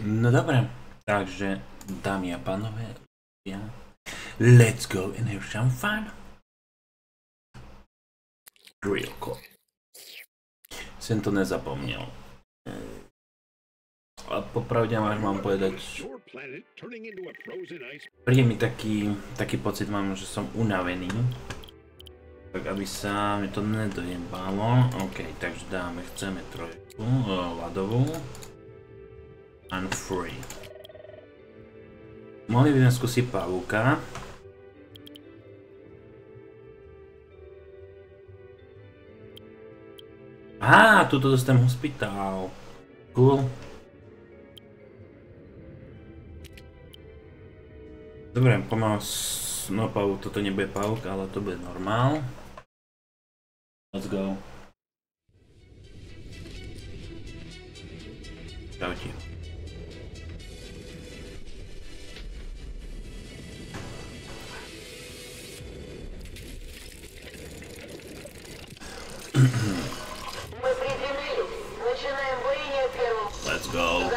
No dobre, takže dámy a pánové, let's go and have some fun. Real cool. Som to nezapomnel. A popravde vám mám povedať, príde mi taký pocit mám, že som unavený. Tak aby sa mi to nedojebalo. OK, takže chceme trojku, ľadovú. And free. Mohli by sme skúsiť pavúka. Á, tuto dostanem hospitál. Cool. Dobre, pomalu, no pavúk, toto nebude pavúk, ale to bude normál. Let's go. Čaute. Let's go.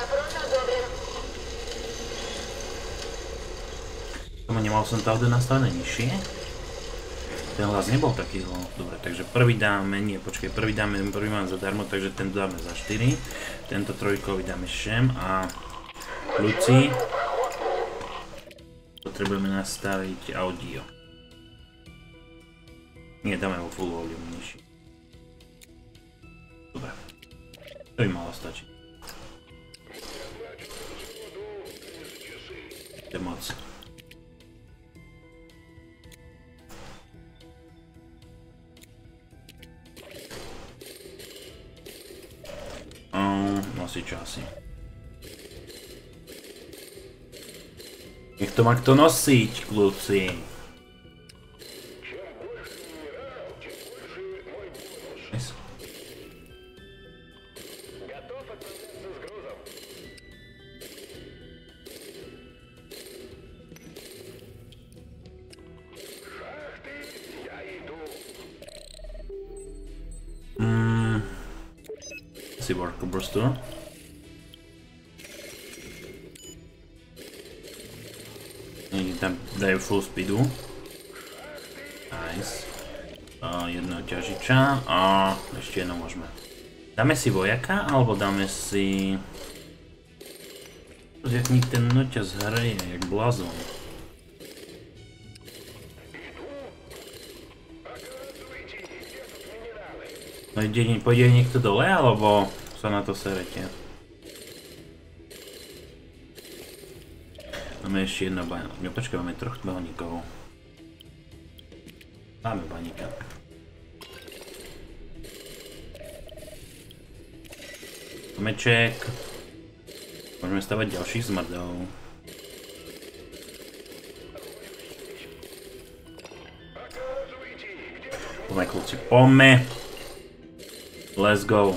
Nemal som to audio nastavené nižšie. Ten hlas nebol taký zlo. Dobre, takže prvý mám zadarmo, takže ten dáme za 4. Tento trojkový dáme šem a ľudci potrebujeme nastaviť audio. Nie, dáme ho full volume nižšie. Dobre, to by malo stačiť. To je moc. Nosič asi. Nech to má kto nosiť, kľúci. Nice. Asi worku prostu. Tam dajú full speedu. Nice. Jedného ťažiča a ešte jedno môžeme. Dáme si vojaka, alebo dáme si... Jak mi ten noťaz hreje, jak blázon. No pôjde niekto dole, alebo sa na to serete? Máme ešte jedno baníka. No počkaj, máme troch baníkov. Máme baníka. Meček. Môžeme stavať ďalších zmrdov. Poďme kľúci, poďme. Let's go.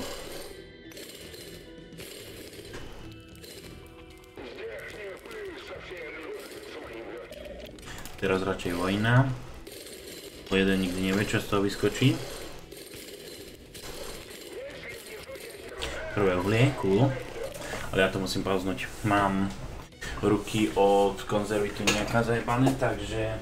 Teraz radšej vojna. Po jeden nikdy nevie, čo z toho vyskočí. Prvé uhlie, cool. Ale ja to musím pauznúť. Mám ruky od konzervy tu nejaká zajebané, takže...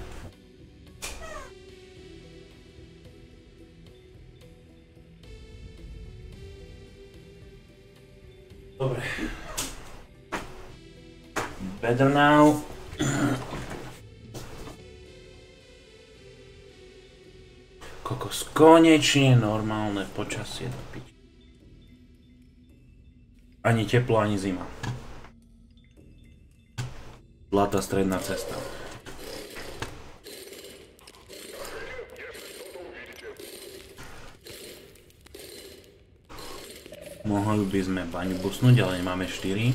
Dobre. Better now. Kokos, konečne normálne počasie do piči. Ani teplo, ani zima. Zlatá stredná cesta. Mohli by sme baňu busnúť, ale nemáme 4.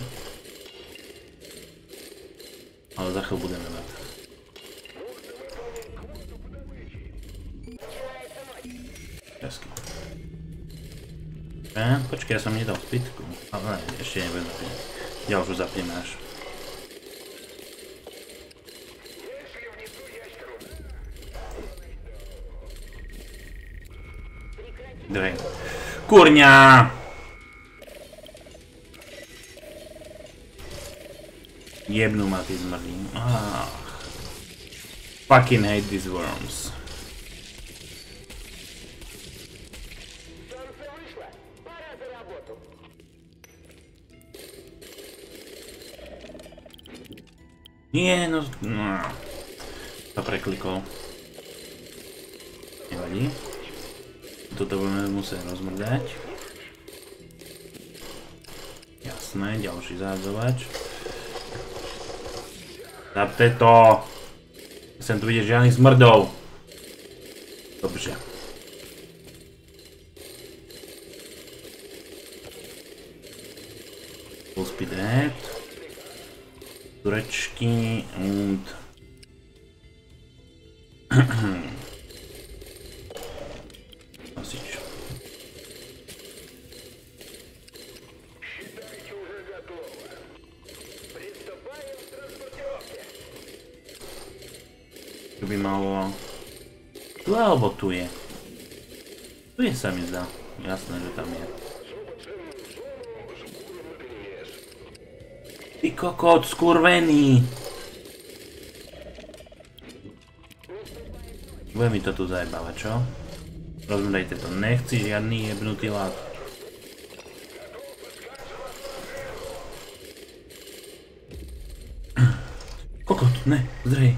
Ale za chvíľu budeme mať. Jasky. Počkaj, ja som nedal pitku. Ale ne, ešte nebudem zapínať. Ja už zapneme až. Drej. Kurňa! Jebnú ma tí zmrdí. Fucking hate these worms. Nie, no... To preklikol. Nevadí. Toto budeme musieť rozmrdať. Jasné, ďalší zahadzovač. Zapte to! Chcem tu vidieť žiadnych zmrdov. Dobře. Full speed red. Turečky und... Nosič. Tu by malo... Tu alebo tu je? Tu je, sa mi zdá. Jasné, že tam je. Ty kokot, skurvený! Bude mi to tu zajebávať, čo? Rozmrdajte to, nechci žiadny jebnutý lát. Kokot, ne, zdrej.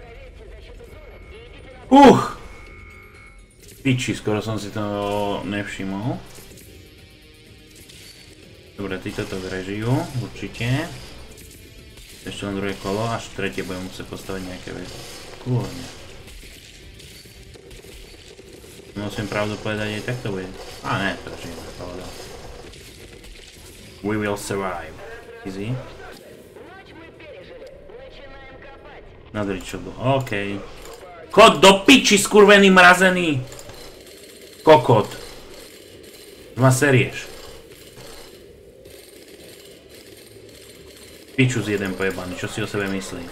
Piči, skoro som si to nevšimol. Dobre, títo to vyrežijú, určite. Ešte len druhé kolo, až tretie budem musieť postaviť nejaké veci. Kúrne. Musím pravdu povedať, aj tak to bude. Ne, prežijeme, povedal. We will survive. Easy. Nadriť čo bol, okej. Kod do piči, skurvený mrazený! Kokot. Ma serieš. Pičus jeden pojebaný, čo si o sebe myslí?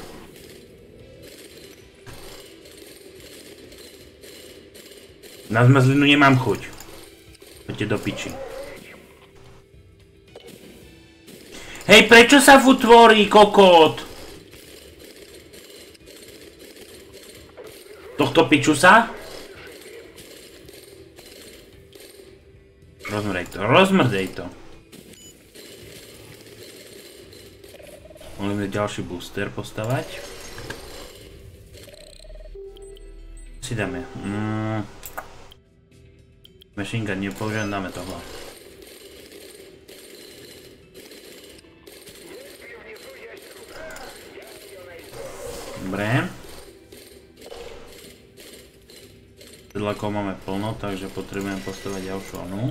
Na zmrzlinu nemám chuť. Poďte do piči. Hej, prečo sa furt tvorí, kokot? Tohto pičusa? Rozmrdej to. Môžeme ďalší booster postavať. Si dáme. Machine gun nepoužijem, dáme tohle. Dobre. Sedlakov máme plno, takže potrebujem postavať ďalšiu onu.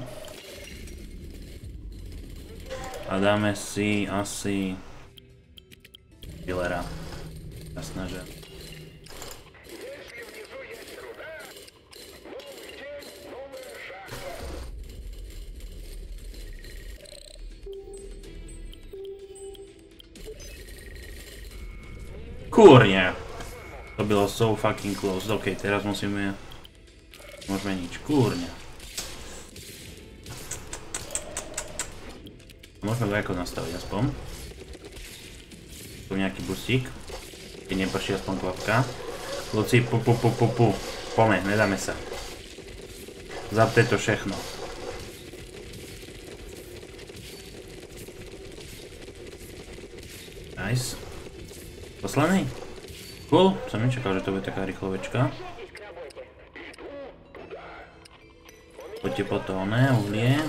A dáme si asi... Killera. Jasné, že... Kurňa! To bylo so fucking close. OK, teraz musíme... Môžeme nič. Kurňa. Môžeme dvojako nastaviť aspoň. Tu nejaký bustík. Keď neprší aspoň kvapka. Luci, pu. Pome, nedáme sa. Zapte to všechno. Nice. Poslaný? Cool, som nečakal, že to bude taká rýchlovečka. Poďte po to oné, uhlie.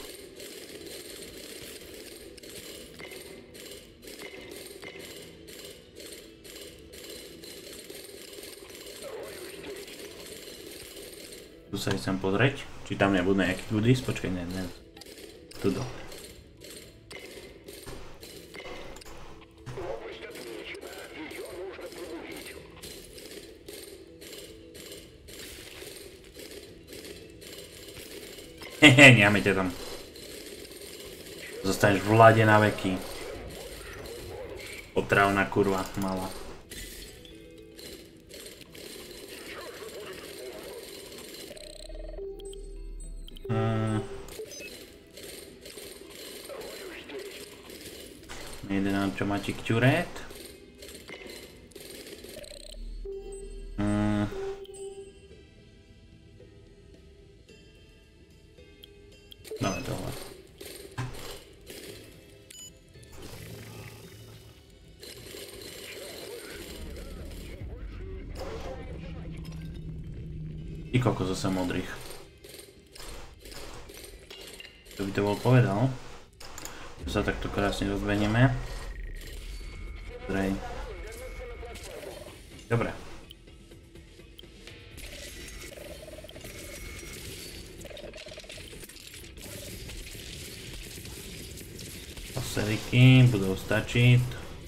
Tu sa chcem pozrieť, či tam nebudú nejaký goodies, počkaj, ne. Tudo. Hehe, necháme ťa tam. Zostaneš v vlade na veky. Otravná kurva, malá. Nejde nám čo Matík ťuret. Dáme tohle. I koľko zase modrých. To by to bol povedal. Že sa takto krásne rozbehneme. Dobre. Paseriky budú stačiť.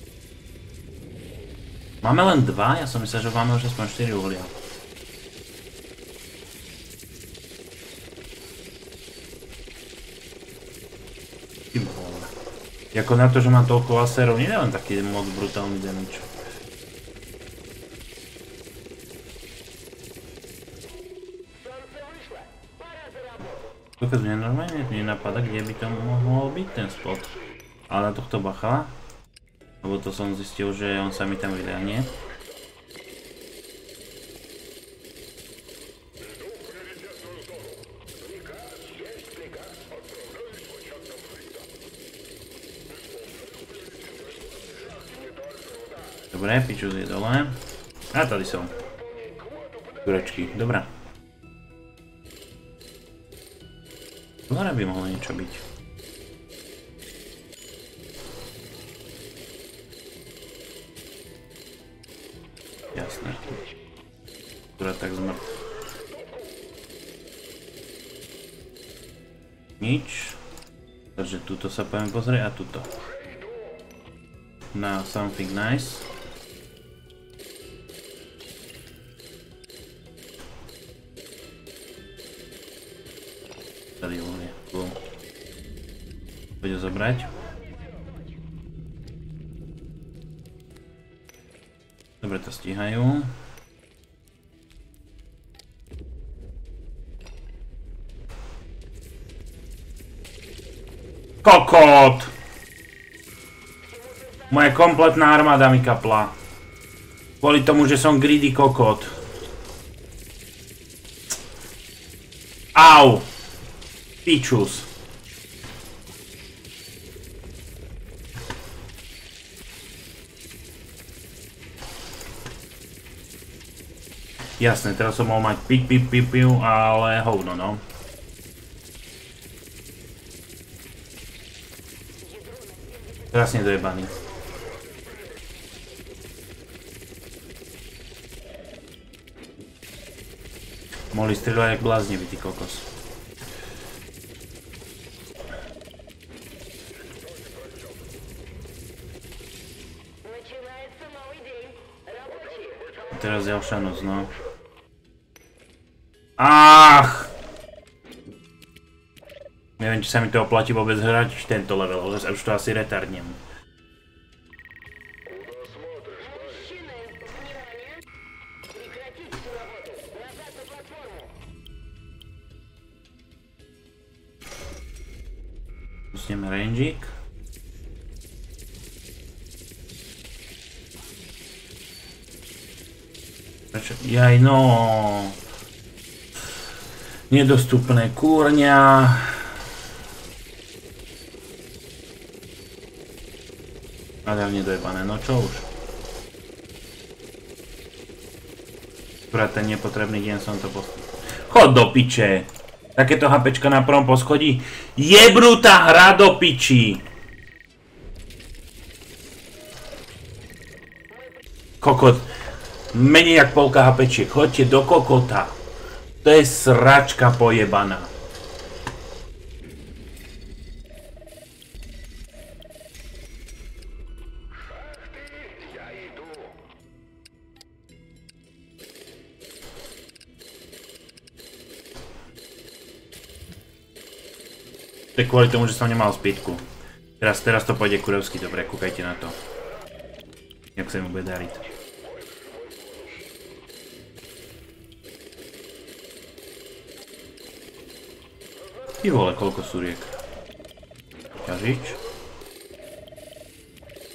Máme len 2? Ja som myslel, že máme už aspoň 4 uhlia. Jako na to, že mám toľko laserov, nedávam taký moc brutálny damage. Dokaz mňa normálne nenapadá, kde by to mohol byť ten spot. Ale na tohto bacha, lebo to som zistil, že on sa mi tam vyľahne. Dobre, pičus je dole. A tady som. Kurečky, dobrá. Hore by mohlo niečo byť. Jasné. Akurát tak zmrt. Nič. Takže tuto sa poďme pozrieť a tuto. Na something nice. Tady uhlie. Cool. Poď ho zobrať. Dobre to stíhajú. Kokot! Moja kompletná armáda mi kapla. Kvôli tomu, že som greedy kokot. Au! Pičus. Jasné, teraz som mohol mať piu, ale hovno, no. Krásne dojebaný. Mohli strieľať jak blázni, ty kokos. Teraz ďalšia noc, no. Ach! Neviem, či sa mi to oplatí vôbec hrať tento level, ale už to asi retardnem. Pustíme rangík. Jaj, no. Nedostupné kúrňa. Ale nedojebané, no čo už. Akurát ten nepotrebný deň som to postavil. Chod do piče. Takéto HPčka na prvom poschodí. Jebnutá hra do piči. Kokot. Menej jak polka HPčiek. Chodte do kokota. To je sračka pojebaná. To je kvôli tomu, že som nemal spýtku. Teraz to pôjde kurevsky dobre, kúkajte na to. Jak sa mu bude dariť. Ty vole, koľko súriek. Ťažič.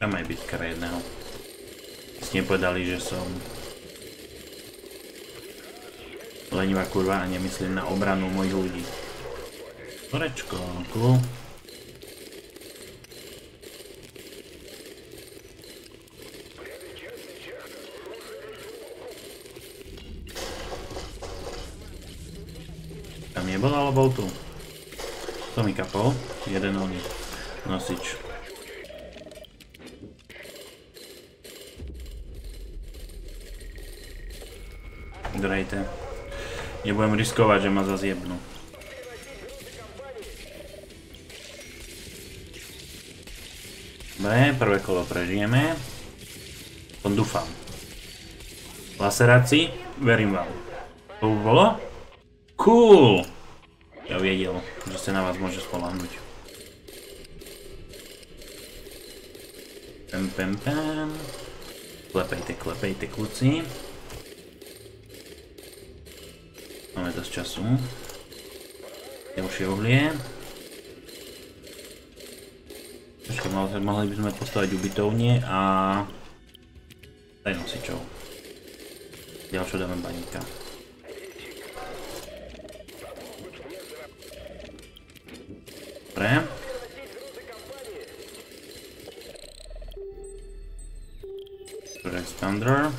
Tam aj bitkara jedného. Si nepovedali, že som lenivá kurva a nemyslím na obranu mojich ľudí. Korečko, cool. Tam nebol, ale bol tu. To mi kapol. Jeden oný nosič. Drejte. Nebudem riskovať, že ma zazjebnú. Dobre, prvé kolo prežijeme. Tom dúfam. Laseráci, verím vám. To už bolo? Cool! Ja vedel, že sa na vás môže spoľahnúť. Pem. Klepejte, kluci. Máme dosť času. Ďalšie uhlie. Počkaj, mohli by sme postaviť ubytovne a daj nosičov. Ďalšie dáme baníka. Dobre. Thunder.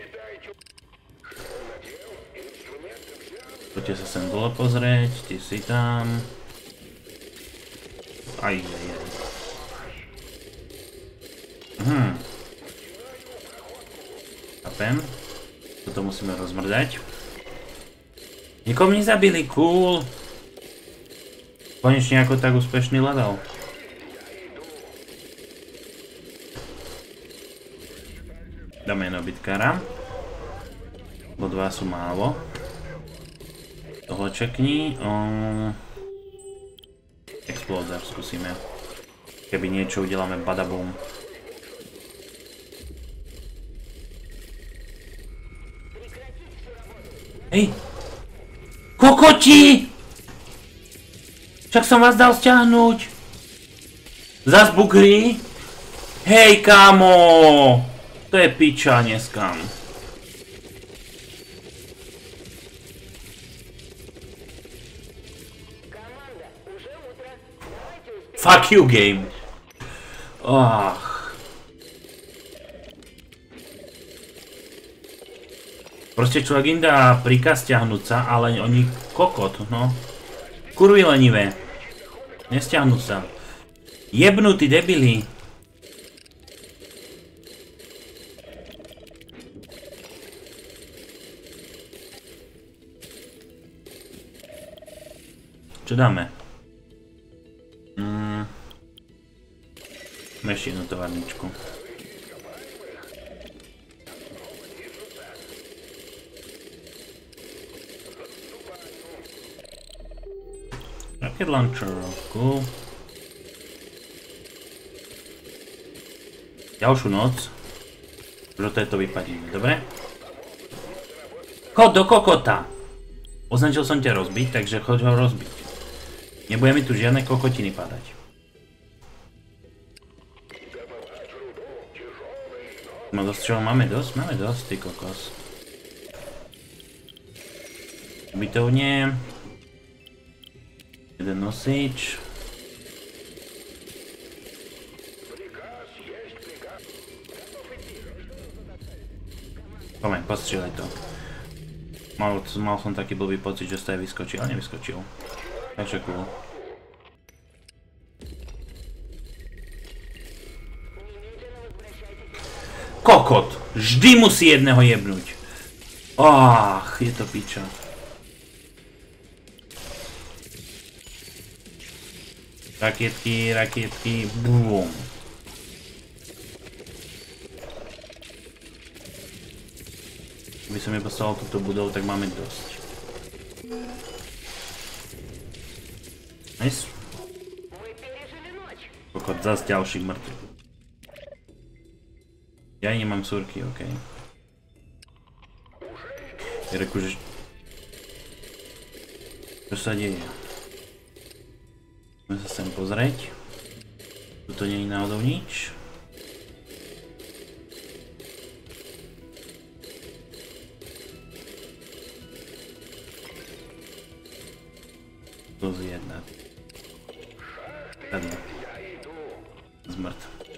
Poďte sa sem dole pozrieť, ty si tam. Aj. Chápem. Toto musíme rozmrdať. Nikomu nezabili, cool. Konečne ako tak úspešný level. Dáme jedno bitkára. Bo dva sú málo. Toho čekni. Explóder skúsime. Keby niečo udeláme badabum. Hej! Kokoti! Však som vás dal stiahnuť. Zas bugry? Hej, kámo! To je piča, neskam. Fuck you, game. Proste človek im dá príkaz stiahnuť sa, ale oni kokot, no. Kurvy lenivé. Nestiahnu sa. Jebnutí debili. Čo dáme? Ešte jednu továrničku. Rocket launcher, cool. Ďalšiu noc. Už to je to vypadíme, dobre? Chod do kokota! Označil som ťa rozbiť, takže choď ho rozbiť. Nebude mi tu žiadne kokotiny padať. No dosť čo, máme dosť? Máme dosť, ty kokos. Ubytovne. Jeden nosič. Poďme, postrieľaj to. Mal som taký blbý pocit, že sa aj vyskočil, ale nevyskočil. Takže cool. Kokot! Vždy musí jedného jebnúť. Je to piča. Rakietky, bum. Keby som iba stal túto budovu, tak máme dosť. Nice. Kokot, zas ďalší mŕtvy. Ja nemám súrky, okej. Ja reku, že... Čo sa deje? Môžeme sa sem pozrieť. Tuto nie je náhodou nič. Plus 1. Zadne. Zmrt.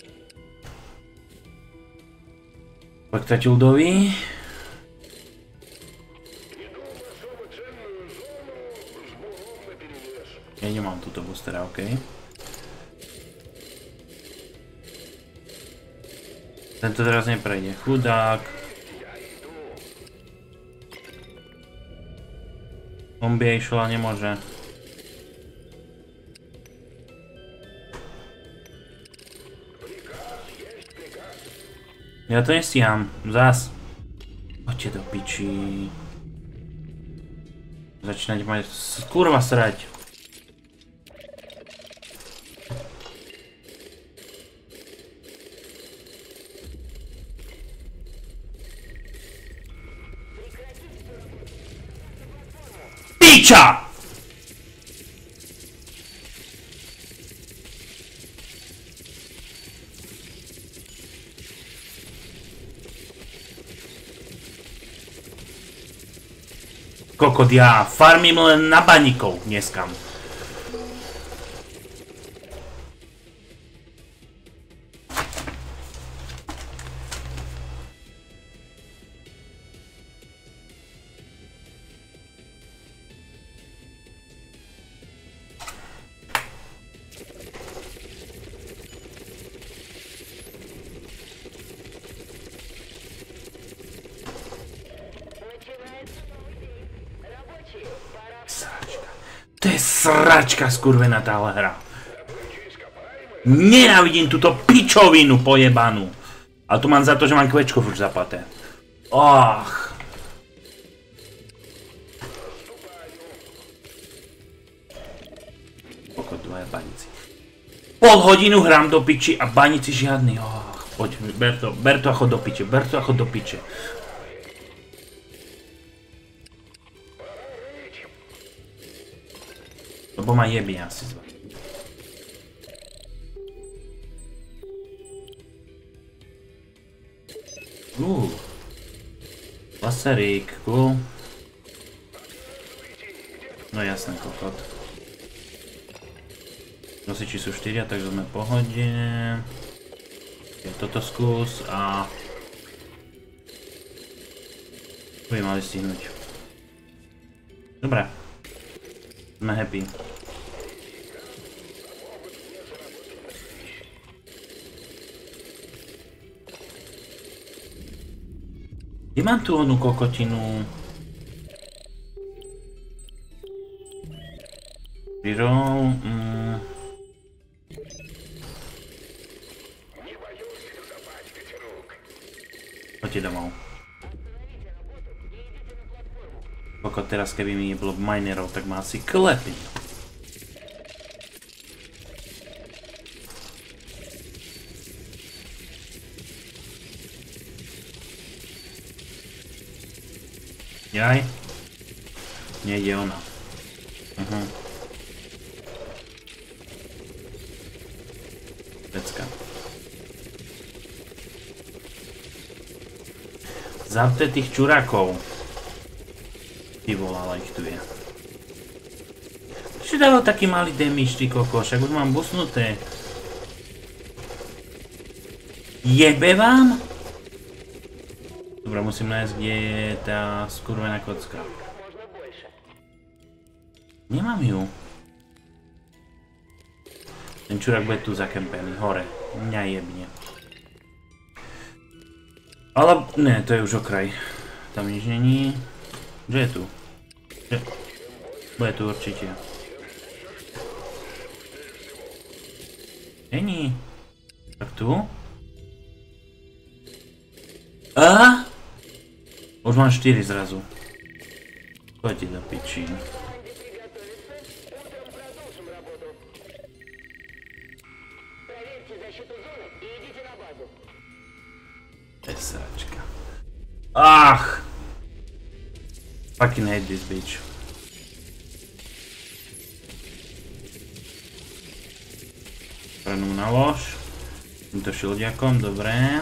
Pak ľudový. Ja nemám túto boostera, okej. Tento teraz neprejde. Chudák. Zombie išla nemôže. Ja to nestíham. Zas. Poďte do piči. Začínať mať kurva srať. Piča! Kokot, ja farmím len na baníkov dneskam. To je sračka skurvená táhle hra. Nenávidím túto pičovinu pojebanú. A tu mám za to, že mám kvečko furt zapaté. Ach. Pokoj, dvaja baníci. Pol hodinu hrám do piči a baníci žiadny. Ach, poď, ber to a chod do piče, ber to a chod do piče. Lebo ma jebí asi zva. Laserík, cool. No jasné, kokot. Nosiči sú 4, takže sme v pohode. Toto skús a... Budem mali stihnúť. Dobre. Sme happy. Kde mám tu onú kokotinu? Reroll... Poďte domov. Kokot, teraz keby mi nebolo minerov, tak ma asi klepí. Jaj. Nejde ona. Pecka. Zavte tých čurákov. Ty volala, ich tu je. Čo dalo taký malý damage, ty koko, však už mám busnuté. Jebe vám? Dobre, musím nájsť, kde je tá skurvená kocka. Nemám ju. Ten čurák bude tu zakempený, hore. Mňa jebne. Ale, ne, to je už okraj. Tam nič není. Že je tu? Bude tu určite. Není. Tak tu? A? Už mám 4 zrazu. Poďte do piči. Sračka. Ach! Fucking hate this bitch. Prenú na lož. Týmto šildiakom, dobré.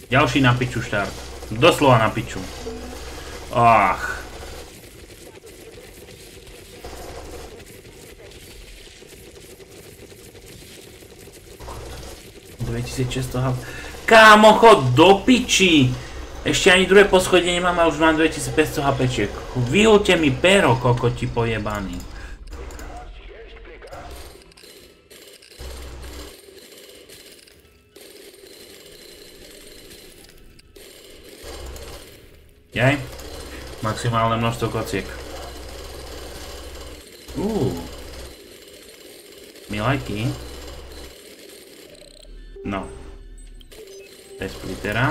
Ďalší na piču štart. Doslova na piču. Ach. Kámo, chod do piči! Ešte ani druhé poschodie nemám a už mám 2500 HPčiek. Vyhulte mi pero, kokoti pojebaný. Jaj? Maximálne množstvo kociek. Milajky. No. Bez splittera.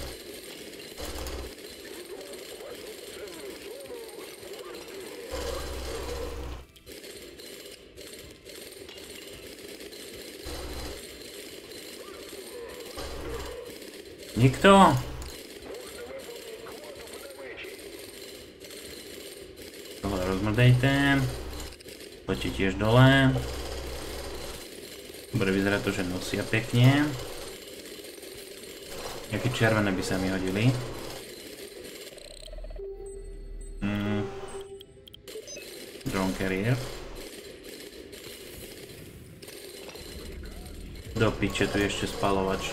Nikto? Tohle rozmrdejte. Poďte tiež dole. Dobre, vyzerá to, že nosia pekne. Jaké červené by sa mi hodili? Drone carrier. Do piče, tu je ešte spalovač.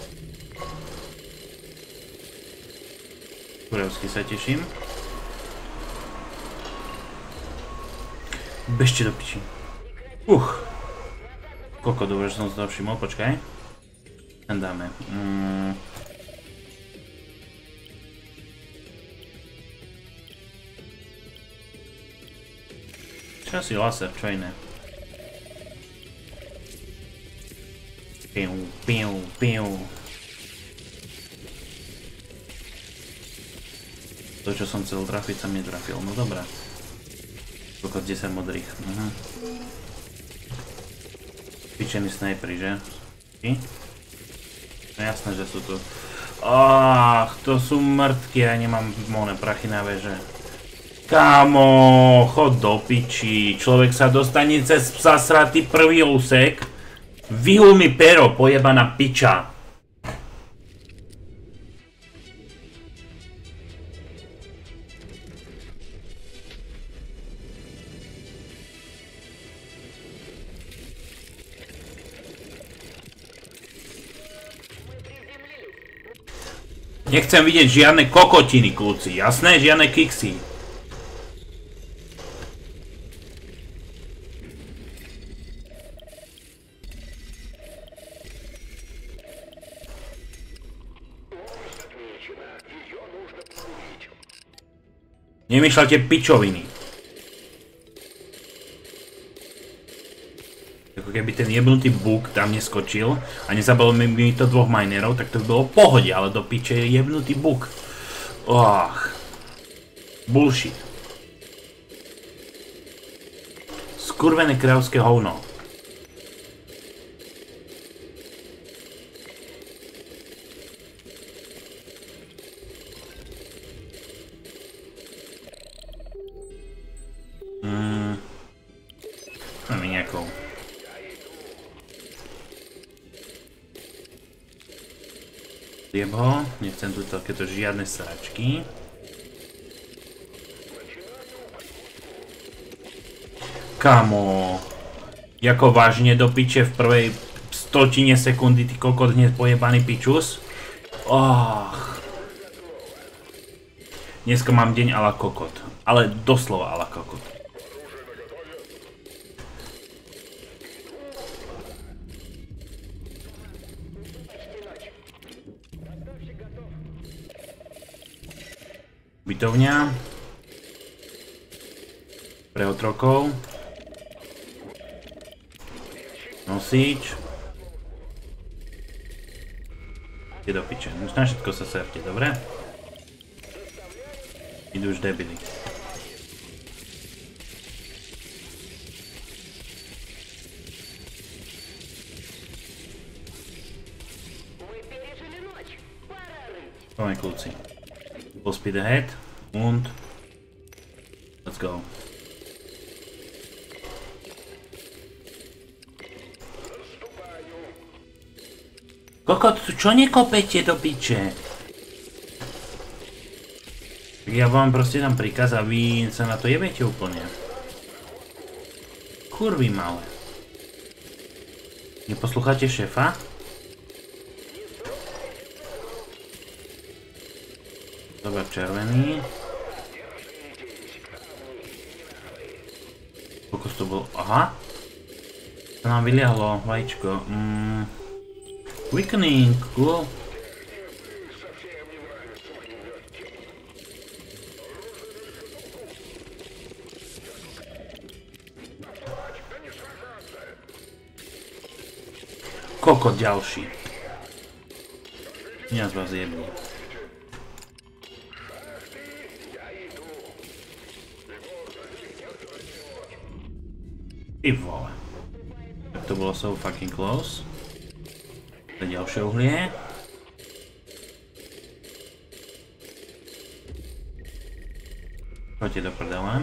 Kurevsky sa teším. Bežte do piči. Koľko dobre, že som si to všimol, počkaj. Ten dáme. Čo si laser, čo iné? Piu. To, čo som chcel trafiť, sa mi netrafil. No dobrá. Koľko 10 modrých. Pičení snajperi, že? No jasné, že sú tu. Ach, to sú mŕtky, ja nemám moné prachy na veže. Kámo, chod do piči. Človek sa dostane cez zasratý prvý úsek. Vyhul mi pero, pojebaná piča. Nechcem vidieť žiadne kokotiny, kľúci, jasné? Žiadne kiksy. Nemýšľate pičoviny. Ako keby ten jebnutý bug tam neskočil a nezabalo mi to dvoch minerov, tak to by bolo v pohode, ale do piče je jebnutý bug. Bullshit. Skurvené kravské hovno. Máme nejakou. Zjeb ho, nechcem tu takéto žiadne sračky. Kamo, jako vážne do piče v prvej stotine sekundy, ty kokot hneď pojebaný pičus. Dneska mám deň ala kokot, ale doslova ala kokot. Bytovňa. Pre otrokov. Nosič. Je do piče. Už na všetko sa serte, dobre? Idú už debili. Poďme kľúci. Full speed ahead und let's go. Kokot, čo nekopete do piče? Tak ja vám proste dám príkaz a vy sa na to jebete úplne. Kurvy malé. Neposlúchate šéfa? Dobre, červený. Kokos to bol... Aha. To nám vyliahlo vajíčko. Quickening, cool. Kokot ďalší. Mňa z vás jební. Ty vole. Tak to bolo so fucking close. To je ďalšie uhlie. Poďte do prdele.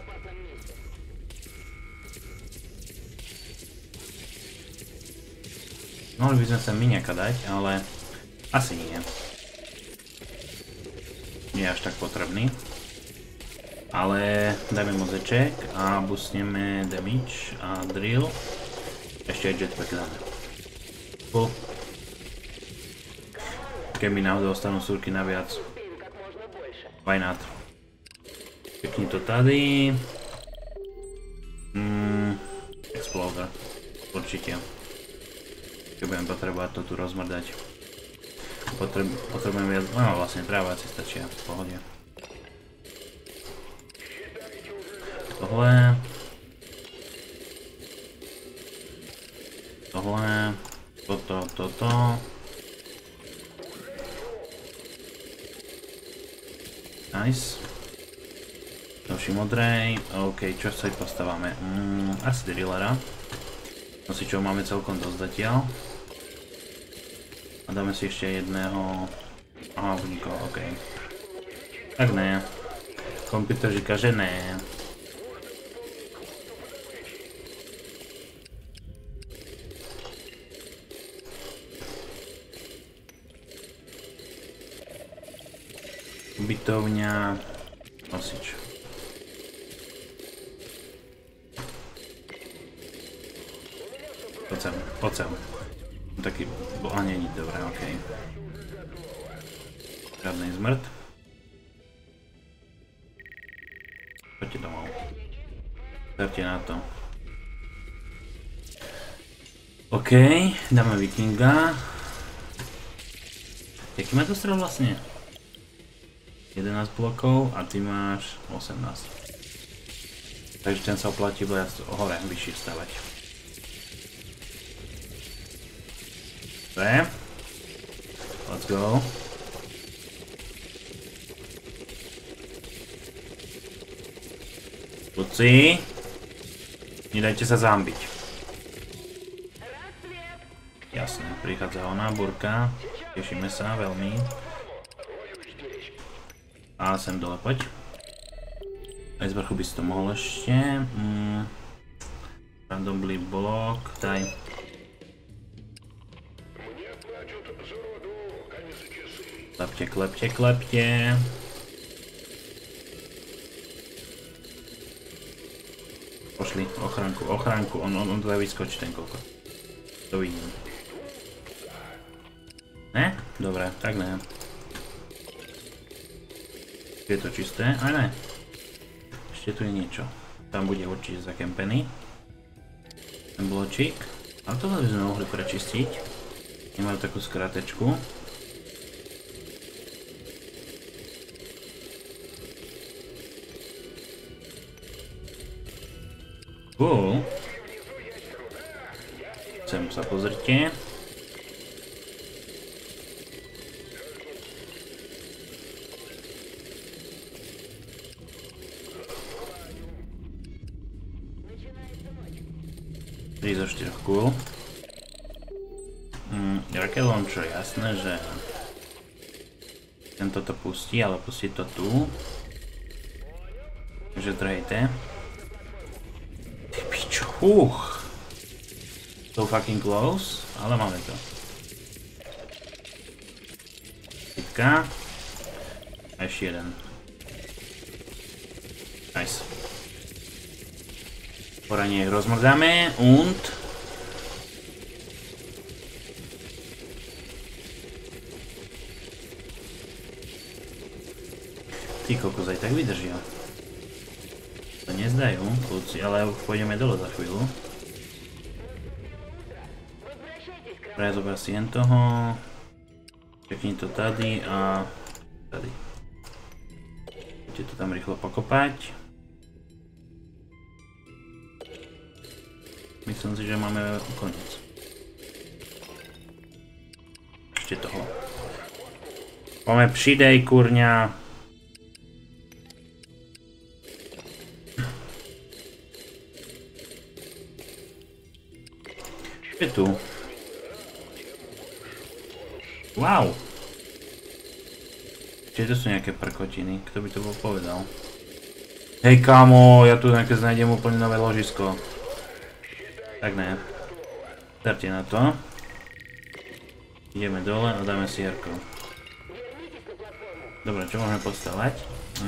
Mohli by sme sa miniaka dať, ale asi nie. Nie je až tak potrebný. Ale dajme mozeček a boostneme damage a drill. Ešte aj jetpack dáme. Cool. Keby náhodou ostanú súrky naviac. Why not? Pekni to tady. Exploder. Určite. Keď budem potrebovať to tu rozmrdať. Potrebujem viac, no vlastne tráváci stačia, v pohode. Tohle. Toto. Nice. Ďalší modrej. OK, čo sa postávame? Asi drillera. Nosičov máme celkom dosť zatiaľ. A dáme si ešte jedného... Aha, vodníkov, OK. Tak ne. Komputer říká, že ne. Ubytovňa... Nosič. Poď sem. Taký... A nie, nič dobré, okej. Žiadnej zmrt. Poďte domov. Dajte na to. OK, dáme vikinga. Jaký má to strel vlastne? 11 blokov a ty máš 18. Takže ten sa oplatí viac hore, vyššie stavať. Dobre. Let's go. Luci. Nedajte sa zambiť. Jasne, prichádza ona, burka. Tešíme sa veľmi. A sem dole, poď. Aj z vrchu by si to mohol ešte. Randomly blok, daj. Klepte. Pošli, ochránku, on to vyskočí ten kokot. To vidím. Ne? Dobre, tak ne. Je to čisté? Aj ne. Ešte tu je niečo. Tam bude určite zakempený. Ten bločík. Ale tohle by sme mohli prečistiť. Nemajú takú skratečku. Cool. Sem sa pozrite. Zo 4, cool. Rocket launcher, jasné, že tento to pustí, ale pustí to tu. Takže drejte. Ty pičo, So fucking close, ale máme to. Pecka. A ešte jeden. Nice. Poranie rozmrdáme. Und. Ty kokos, aj tak vydržia. To nezdajú, kľúci, ale už pôjdeme dole za chvíľu. Dobre, zober si jen toho. Čekni to tady a tady. Poďte to tam rýchlo pokopať. Myslím si, že máme koniec. Ešte toho. Poďme přidej, kurňa. Je tu. Wow. Čiže to sú nejaké prkotiny, kto by to bol povedal. Hej kámo, ja tu nejaké nájdem úplne nové ložisko. Tak ne. Darte na to. Ideme dole a dáme si jarko. Dobre, čo môžeme postavať?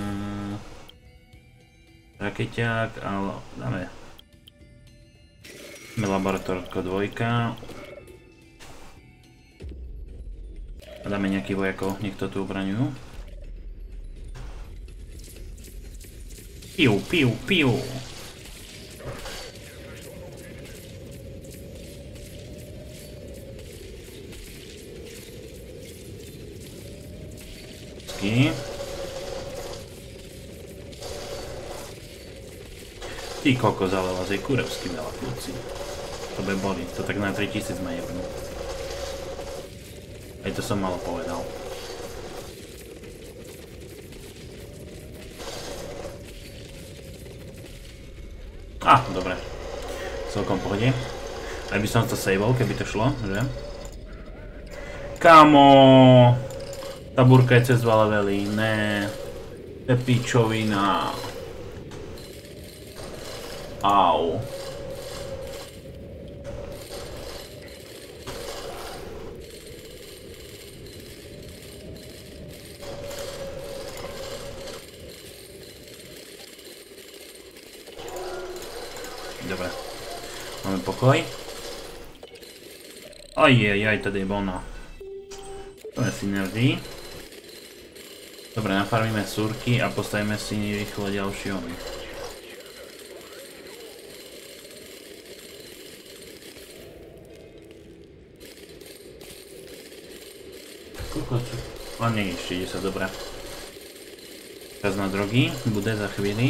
Rakeťák, ale dáme. Laboratórko 2. A dáme nejakých vojakov, nech to tu obraňujú. Piu, piu, piu. Ty kokos, ale vás je kurevsky veľa, kľúci. To by boli, to tak na 3000 ma jebnú. Aj to som malo povedal. Dobre. Celkom pohode. Aj by som to saveol, keby to šlo, že? Kamo! Tá burka je cez 2 levely, ne. To je pičovina. Au. Dobre. Máme pokoj. Ajajaj, tady je bona. To je synergii. Dobre, nafarmíme súrky a postavíme si rýchlo ďalší omy. A nie, ešte ide sa, dobré. Čas na drogy, bude za chvíli.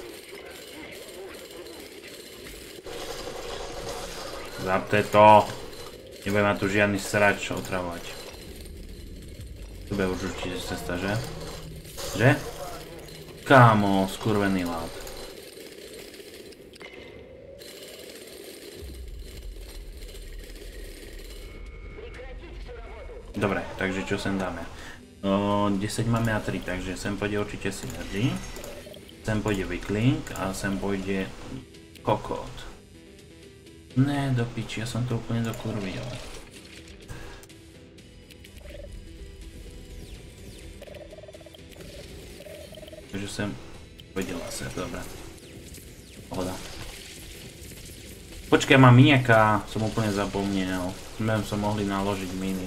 Zapte to. Nebudem ma tu žiadny srač otravovať. Tu bude už určite cesta, že? Že? Kámo, skurvený lád. Dobre, takže čo sem dáme? 10 máme a 3, takže sem pôjde určite synergy. Sem pôjde Weakling a sem pôjde kokot. Ne, do piči, ja som to úplne dokurvil. Takže sem pôjde laser, dobre. Pohoda. Počkaj, mám miniaka, som úplne zapomnel. Som mohli naložiť miny.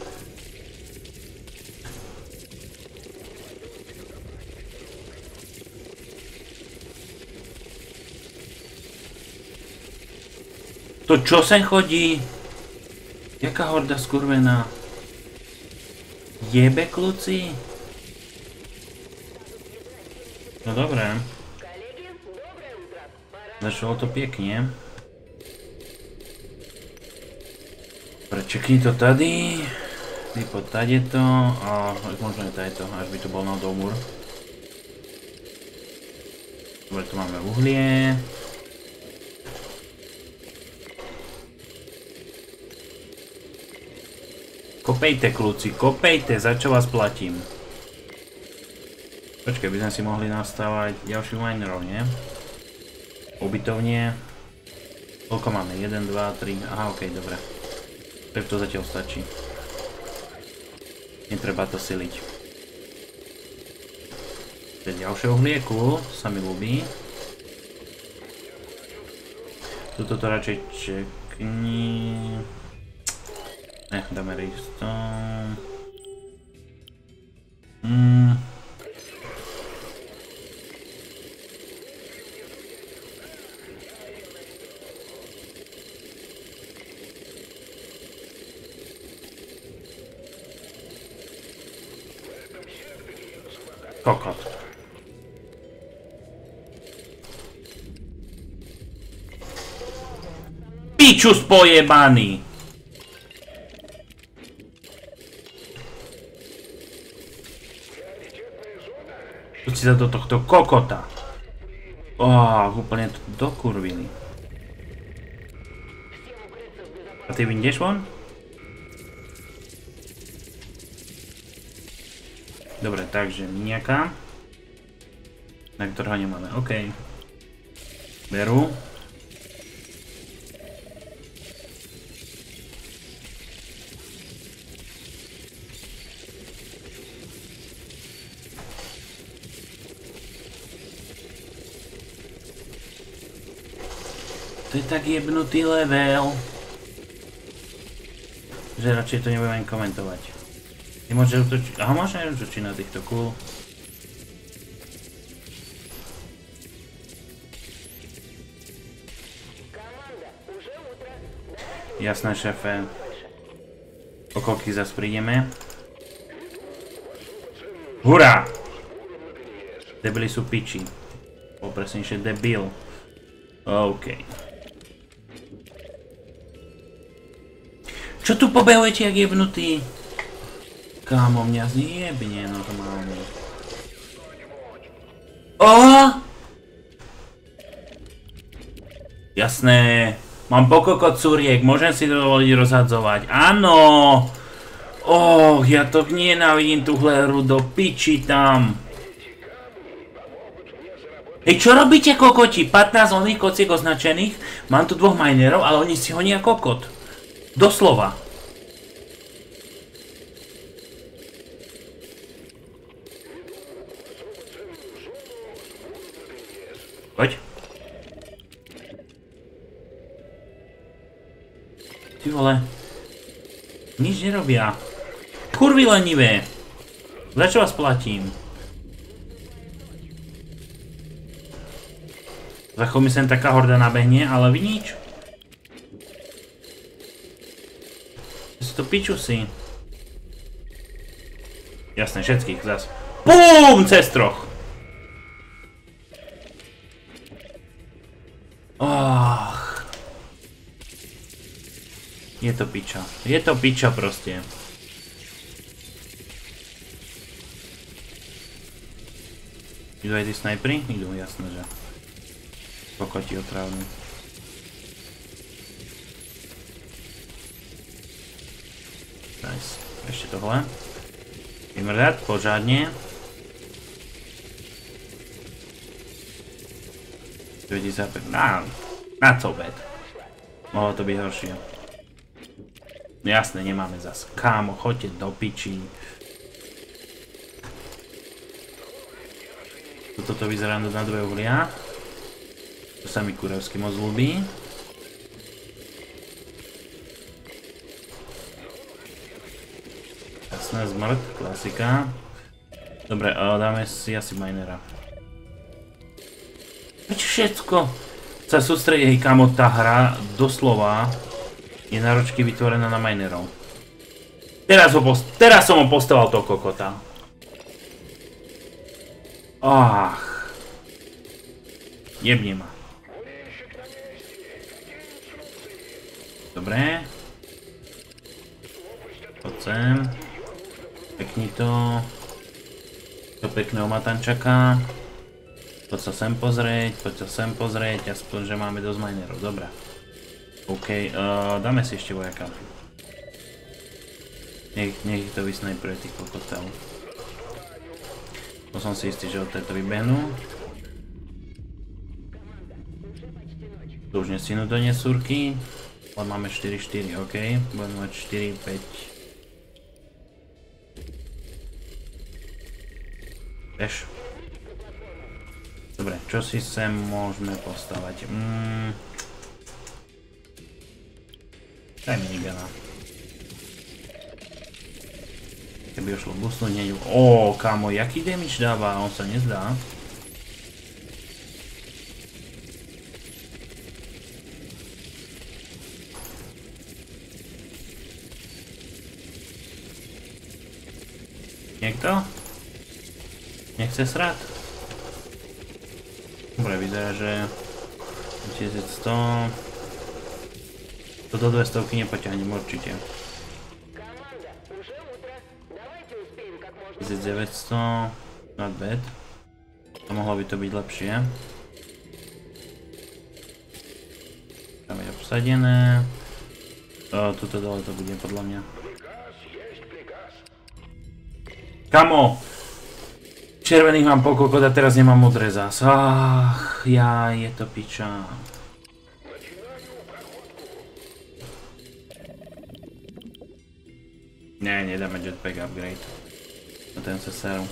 To čo sem chodí? Jaká horda skurvená? Jebe, kľúci? No dobré. Začalo to pekne. Prečekni to tady. Ty poď tady to. A možno je tady to, až by to bol na domur. Dobre, tu máme uhlie. Kopejte, kľúci, kopejte, za čo vás platím? Počkaj, by sme si mohli nastavať ďalšiu minerov, nie? Ubytovnie. Koľko máme? 1, 2, 3, aha, okej, dobre. Tak to zatiaľ stačí. Netreba to siliť. Ďalšie uhlieku sa mi ľúbi. Tuto to radšej čekni. Dáme isto. Kokot. Pičus pojebaný! Poď si sa do tohto kokota. Úplne to dokurvili. A ty vyjdeš von? Dobre, takže miniaka. Na ktorého nemáme, OK. Beru. To je tak jebnutý level, že radšej to nebudem ani komentovať. Nemôže útočiť, aha, môže útočiť na týchto, cool. Jasné, šéfe. O koľkých zas prídeme? Hurá! Debili sú piči. Popresnejšie debil. OK. Čo tu pobehujete, jak jebnutý? Kámo, mňa zjebne normálne. Jasné. Mám pokokot curiek, môžem si dovoliť rozhadzovať. Áno! Ja to nenávidím túhle hru do piči tam. Hej, čo robíte, kokoti? 15 oných kociek označených. Mám tu 2 minerov, ale oni si honia kokot. Doslova. Poď. Ty vole. Nič nerobia. Kurvy lenivé. Za čo vás platím? Za chvíľu mi sem taká horda nabehne, ale vy nič. To piču si. Jasné, všetkých zas. BOOM! Cez 3. Je to piča. Je to piča proste. Idú aj tí snajperi? Idú, jasné, že. Kokoti otrávni. Nice. Ešte tohle. Vymrdať, pořádne. Vedí sa pek... Not so bad. Mohlo to byť horšie. Jasné, nemáme zas. Kámo, choďte do pičí. Toto vyzerá na 2 uhlia. To sa mi kurevsky moc ľúbi. Jasné, zmrt, klasika. Dobre, dáme si asi minera. Prečo všetko sa sústredí, hej kámo, tá hra doslova je náročky vytvorená na minerov. Teraz som ho postavil toho kokota. Jebne ma. Dobre. Poď sem. Pekni to. To pekného matančaka. Poď sa sem pozrieť, aspoň, že máme dosť minerov, dobrá. OK, dáme si ešte vojaka. Nech to vysnajpruje tých kokotov. To som si istý, že od tejto vybehnú. Tu už nestinú do nesúrky. Ale máme 4-4, OK. Budeme mať 4-5. Vieš. Dobre, čo si sem môžeme postavať? Daj minigana. Keby ho šlo busnúť, nie ju... Ó, kámo, jaký damage dáva? On sa nezdá. Niekto? Nechce srát? Dobre, vyzerá, že 1100... To do 200 nepoťahnem určite. 1900, not bad. A mohlo by to byť lepšie. Tam je obsadené. Tuto dole to bude podľa mňa. Kamo! Červených mám po kokot a teraz nemám modré zás. Ach, je to piča. Ne, nedáme jetpack upgrade. A ten sa seru.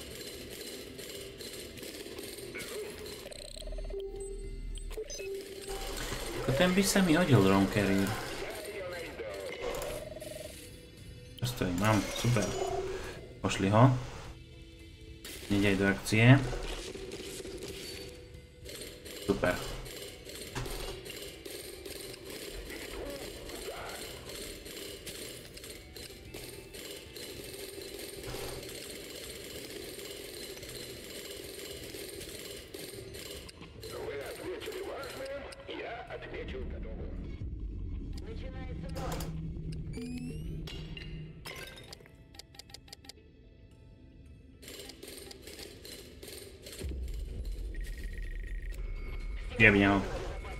Ten by sa mi hodil drone carrier. Čo stojí? Mám, super. Pošli ho. Nedej do akcie. Super. Jebne ho.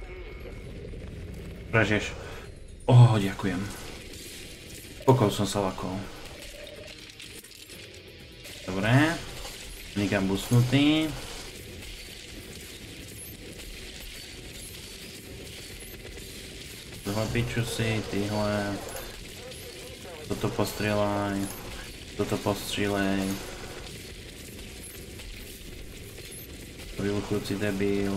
Prežiješ. Ďakujem. Pokol som sa lakol. Dobre. Nikam busnutý. Tohle piču si, tyhle. Toto postrieľaj. Toto postrieľaj. Vyluchujúci debil.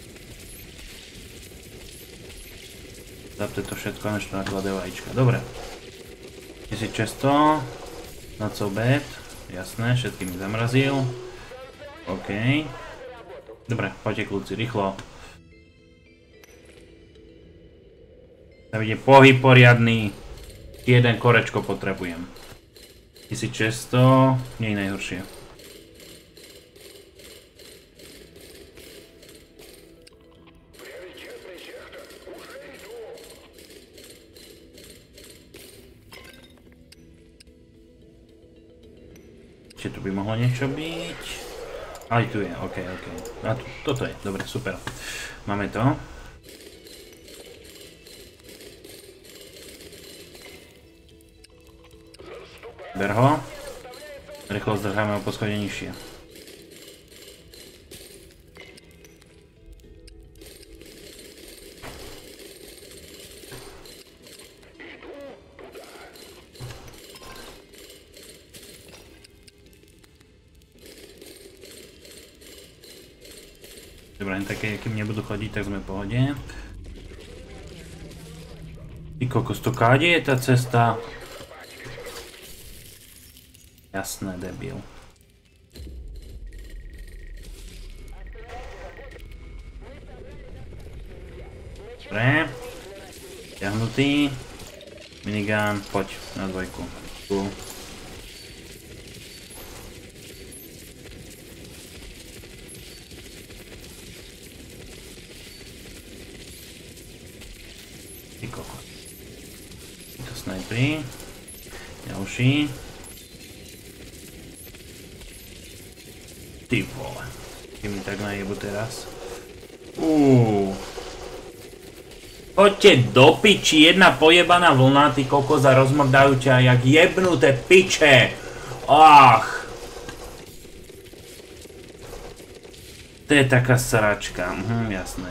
Zapte to všetko, než to naklade vajíčka. Dobre. 1600. Not so bad. Jasné, všetky mi zamrazil. OK. Dobre, poďte kľúci, rýchlo. Tam ide pohyb poriadny. Jeden korečko potrebujem. 1600. Nie je najhoršie. Čiže tu by mohlo niečo byť. Aj tu je, ok. A toto je, dobre, super. Máme to. Ber ho. Rýchlo zdrháme o poschodie nižšie. Dobre, len také, kým nebudú chodiť, tak sme v pohode. Ty kokos, to káde je tá cesta? Jasné, debil. Dobre. Ťahnutý. Minigun, poď na dvojku. Tu. Ty kokos. To snajpri. Ďalší. Ty vole. Keď mi tak najebu teraz. Poďte do piči, jedna pojebaná vlna, ty kokos, a rozmrdajú ťa jak jebnuté piče. Ach. To je taká sračka, jasné.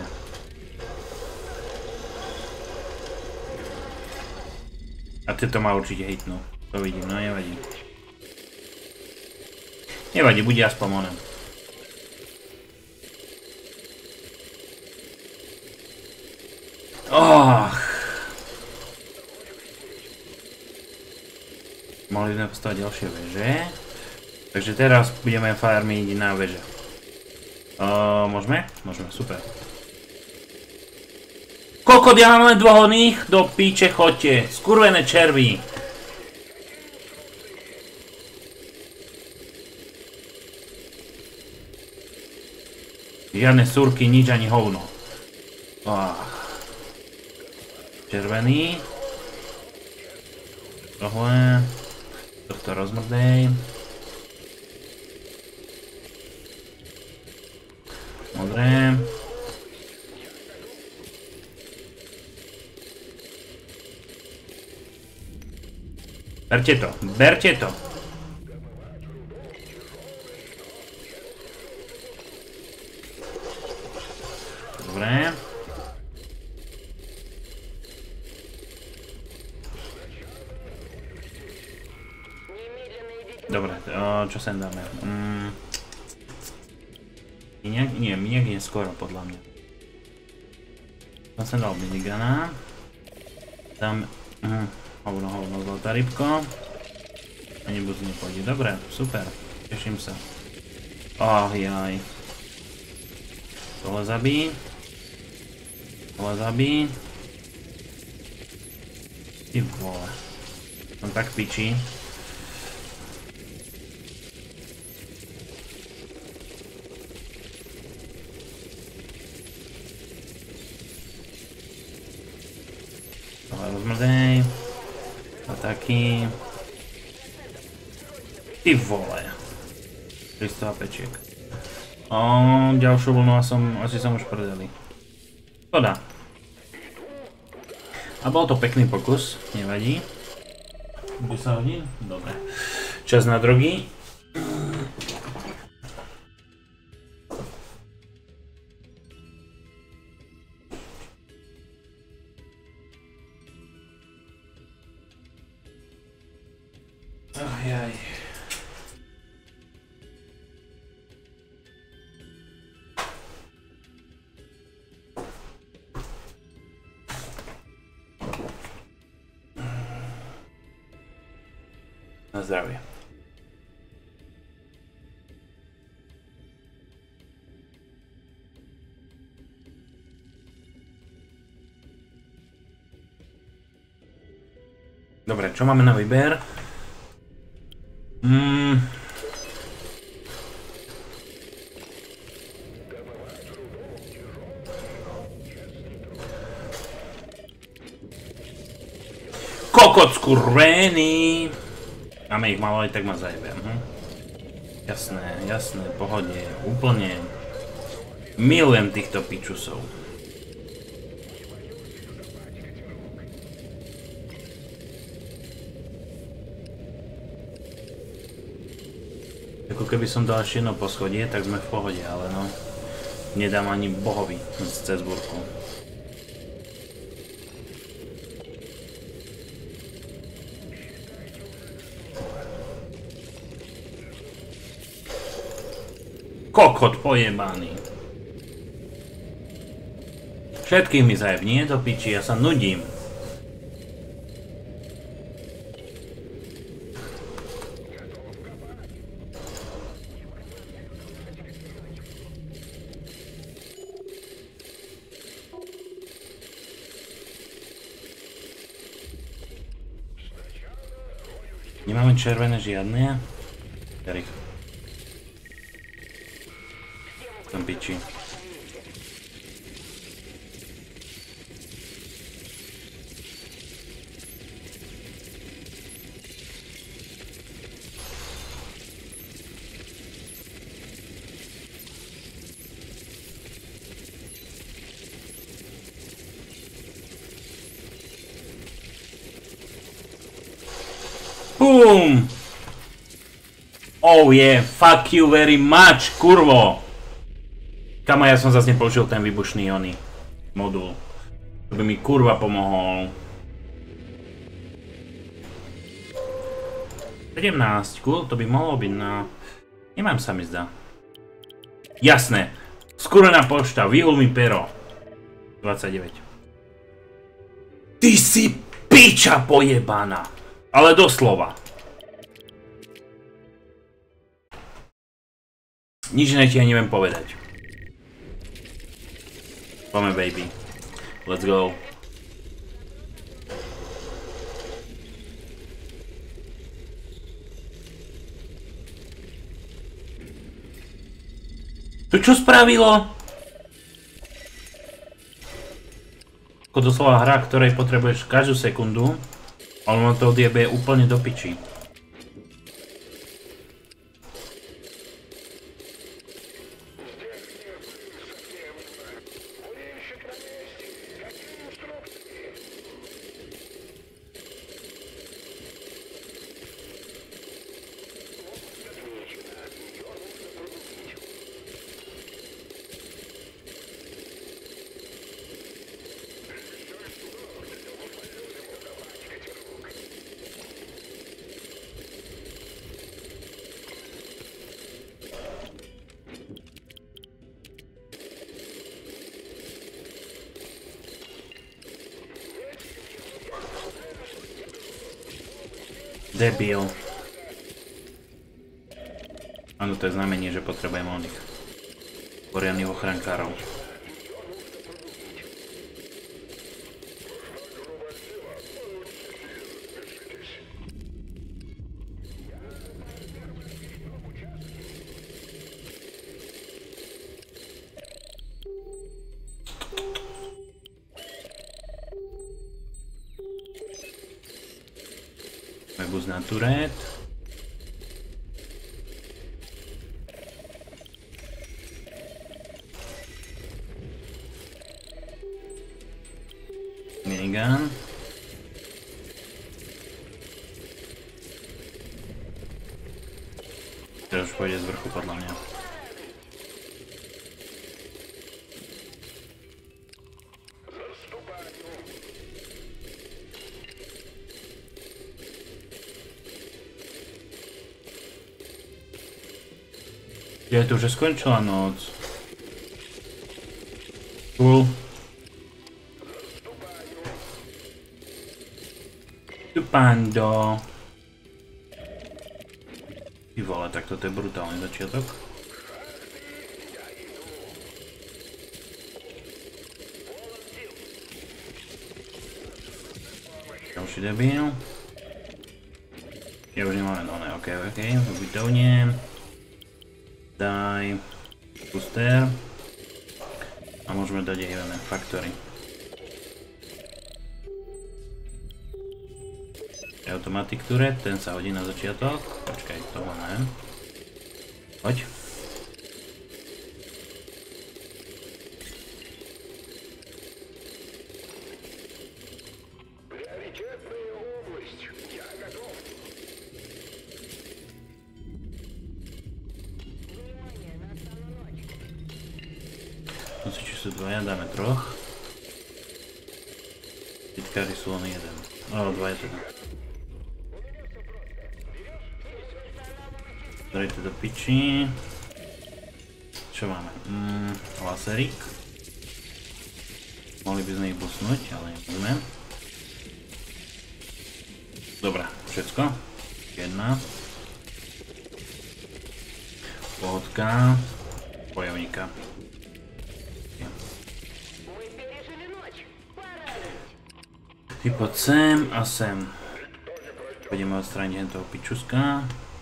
A tieto ma určite hitnú. To vidím, no nevadí. Nevadí, bude aspoň onem. Mohli sme postaviť ďalšie veže. Takže teraz budeme farmiť na veže. Môžeme? Môžeme, super. Kokot, ja mám len dvoch oných, do píče chodte. Skurvené červy. Žiadne surky, nič ani hovno. Červený. Tohle. Tohto rozmrdej. Modré. Berte to, berte to. Dobre. Dobre, čo sem dáme? Nie, miniak je skoro podľa mňa. Tam som dal minigana. Tam... hovno, zlatá rybko. Ani buz nepôjde. Dobre, super. Teším sa. Jaj. Tohle zabí. Tohle zabí. Ty vole. Som tak pičí. Tohle rozmrdej. A taký. Ty vole. 300 pečiek. Ďalšiu vlnu asi som už predali. Škoda. A bol to pekný pokus, nevadí. 10 hodín? Dobre. Čas na drogy. Jaj. Na zdravie. Dobre, čo máme na výber? Kokot skurvený! Máme ich malo, aj tak ma zajebem. Jasné, pohodne, úplne. Milujem týchto pičusov. Ako keby som dal ešte jedno poschodie, tak sme v pohode, ale no. Nedám ani bohovi cez burku. Kokot pojebaný. Všetkých mi zajeb, nie do piči, ja sa nudím. Nemáme červené žiadne? Rýchlo. Tam piči. Boom! Oh yeah, fuck you very much, kurvo! Kamo, ja som zase nepoužil ten výbušný modul. To by mi kurva pomohol. 17, cool, to by mohlo byť na Nemám, sa mi zdá. Jasné. Skúrená pošta, vyhul mi pero. 29. Ty si piča pojebaná. Ale doslova. Nič iné ti ani neviem povedať. Poďme, baby. Let's go. To čo spravilo? Ako doslova hra, ktorej potrebuješ každú sekundu, ale ono to odjebe úplne do piči. Debil. Áno, to je znamenie, že potrebujem oných poriadnych ochrankárov. Bus na turet. Minigun. Teraz už pôjde z vrchu podľa mňa. Je to už skončila noc. Cool. Tu pando. Ty vole, tak toto je brutálny začiatok. Ďalší debil. Ja už nemáme nové, okej, ubytovne. Daj booster a môžeme dať aj jeden factory. Automatic turret, ten sa hodí na začiatok. Počkaj, toho ne. Poď. Nosiči sú dvaja, dáme troch. Pitkári sú len jeden. No, dvaja teda. Dajte do piči. Čo máme? Laserík. Mohli by sme ich busnúť, ale nebudeme. Dobre, všetko. Jedna. Pohodka. Bojovníka. Ty poď sem a sem. Pôjdeme odstrániť toho pičuska.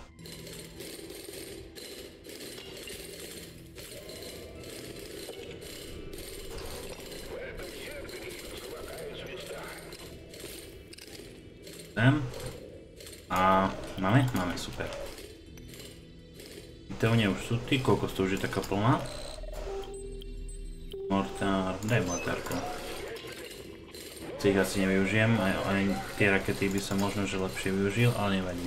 Sem. A máme? Máme, super. Pitevne už sú ty, koľko to už je taká plná? Mortár, daj mortárku. Ich asi nevyužijem, aj tie rakety by som možno že lepšie využil, ale nevadí.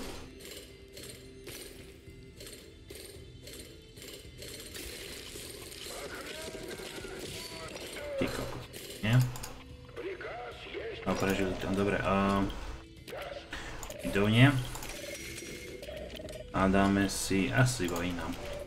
Ty kokos, nie? No prežili tam, dobre. Idovne. A dáme si asi vojna.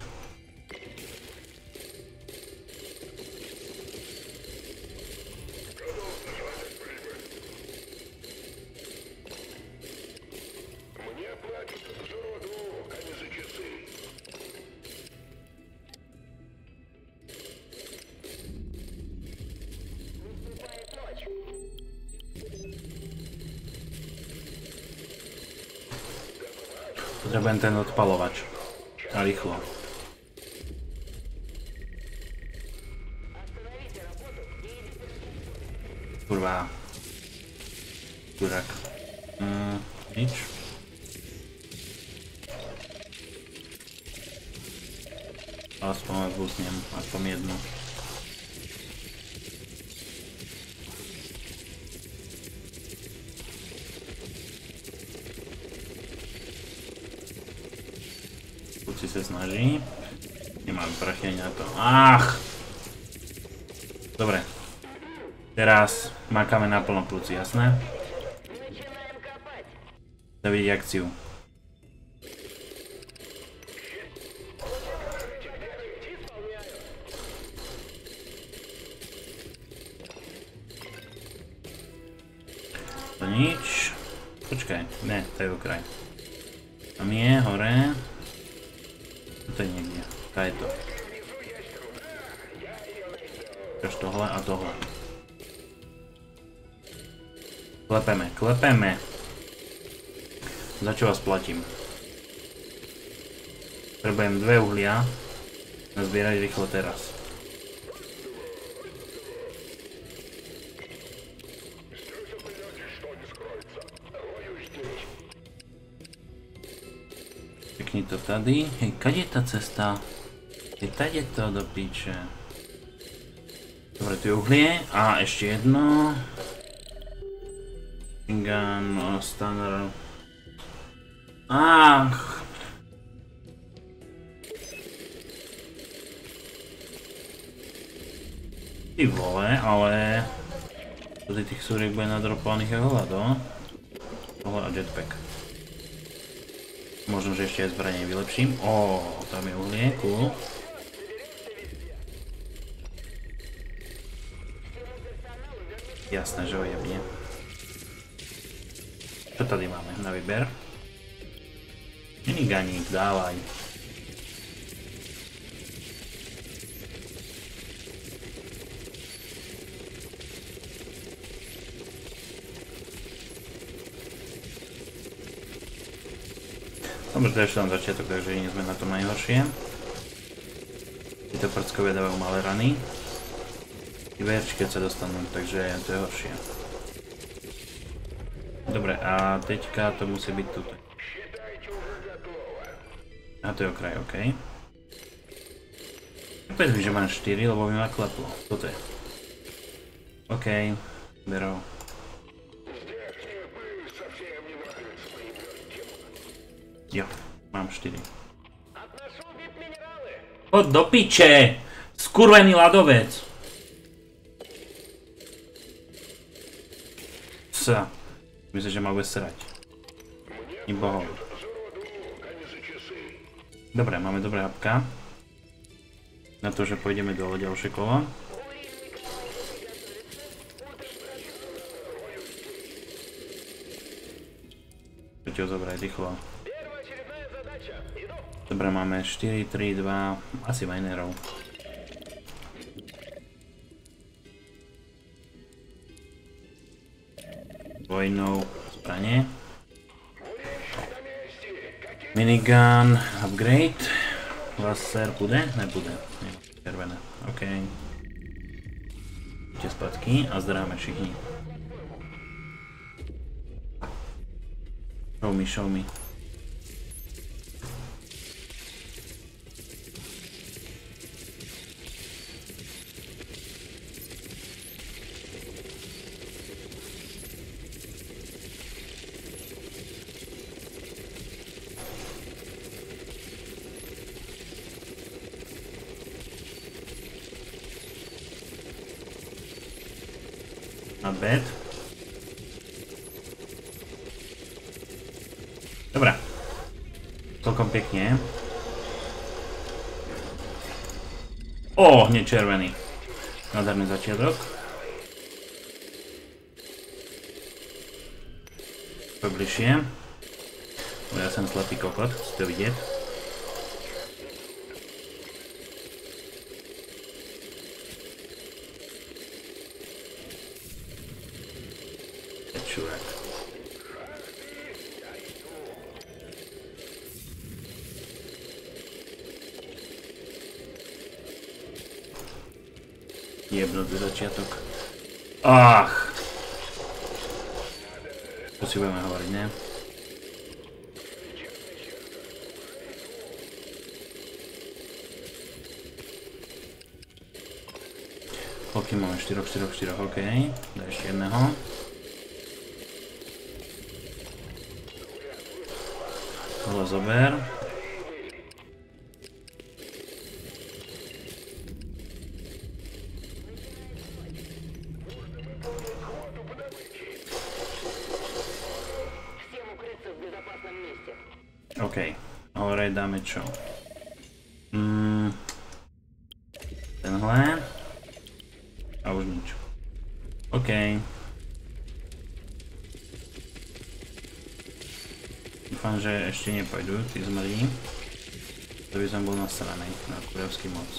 Potrebujem ten odpalovač. A rýchlo. Kurva. Kurák. Nič. Aspoň odbúsnem. Aspoň jednu. Si sa snaží. Nemám prachy ani na to. Ach! Dobre. Teraz makáme naplno plúci, jasné? Chcem vidieť akciu. To nič. Počkaj, ne, to je okraj. Tam je, hore. To je niekde. Tá je to. Až tohle a tohle. Klepeme, klepeme. Za čo vás platím? Potrebujem 2 uhlia. Nazbierať rýchlo teraz. Pekni to tady. Hej, kade je tá cesta? Je tady to do píče. Dobre, tu je uhlie. A ešte jedno. Gun, stunner. Ach. Ty vole, ale... Tady tých súriek bude nadropovaných aj hľado. Tohle a jetpack. Možno, že ešte aj zbranie vylepším. Ó, tam je uhlie, cool. Jasné, že ho jebne. Čo tady máme na výber? Miniganík, dávaj. Dobre, to je ešte len začiatok, takže nie sme na tom najhoršie. Títo prckovia dávajú malé rany. I verči, keď sa dostanú, takže to je horšie. Dobre, a teďka to musí byť tuto. A to je okraj, OK. Opäť by, že mám 4, lebo by ma kleplo. Toto je. OK, berou. Jo, mám 4. Poď do piče! Skurvený ľadovec! Psa. Myslím, že ma bude srať. I bohol. Dobre, máme dobré hapka. Na to, že pôjdeme do ďalšie kolo. Poďte ho zobrať rýchlo. Dobre, máme 4, 3, 2, asi minerov. Vojnou zbranie. Minigun, upgrade. Laser bude? Nebude. Červené. OK. Poďte spadky a zdráme všichni. Show me. Not bad. Dobre. celkom pekne. Hneď červený. Nádherný začiatok. Pobližšie. Ja som slepý kokot, chcete to vidieť. Čurák. Jebnutý začiatok. Ach! To si budeme hovoriť, ne? Ok, máme 4, ok. Daj ešte jedného. Tohle zober. OK, hore dáme čo? Tenhle. A už nič. OK. Dúfam, že ešte nepôjdu, tí zmrdí. To by som bol nasranej na kurevský moc.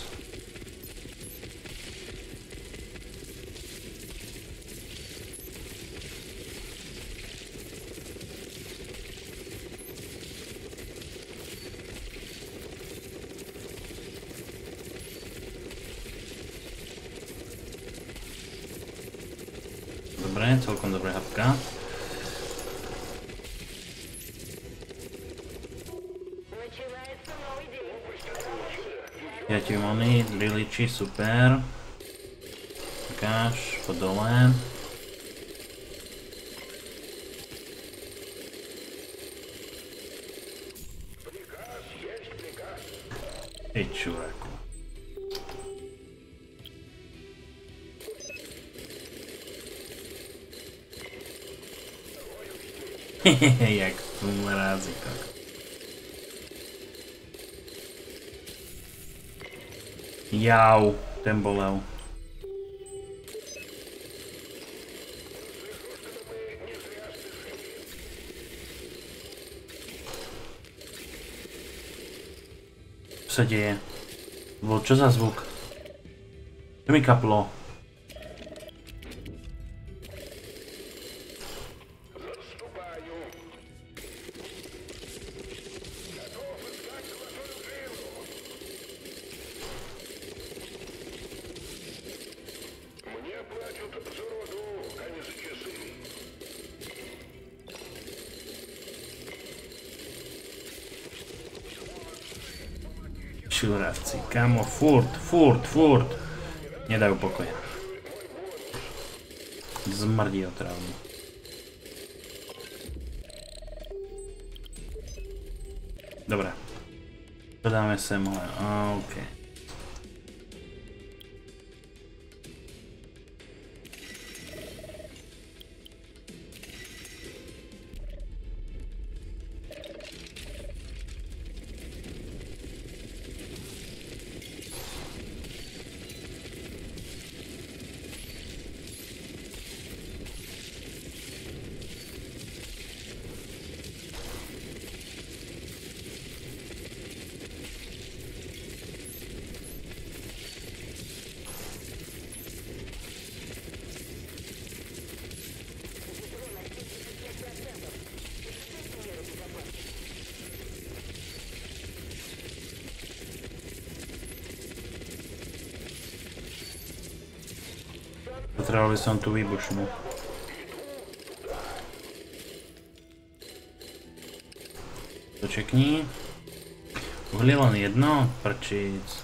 Dobre, celkom dobrá hapka. Mony, driliči, super. Takáž, po dole. Ej, čuráku. Hehehe, jak tu mrazí, kak. Jau, ten bolel. Co sa deje? Čo za zvuk? Čo mi kaplo? Čuravci, kamo, furt. Nedajú pokoja. Zmrdí otravný. Dobre. Podáme sem, OK. Potreboval by som tú výbušnú. Počekni. Uhlie len jedno? Prčíc.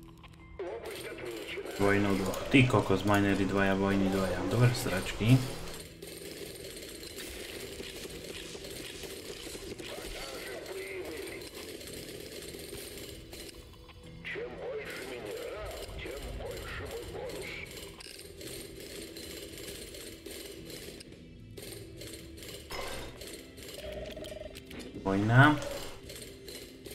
Vojnou dvoch. Ty kokos, minery dvaja, vojny dvaja. Dobre sračky. Vojna.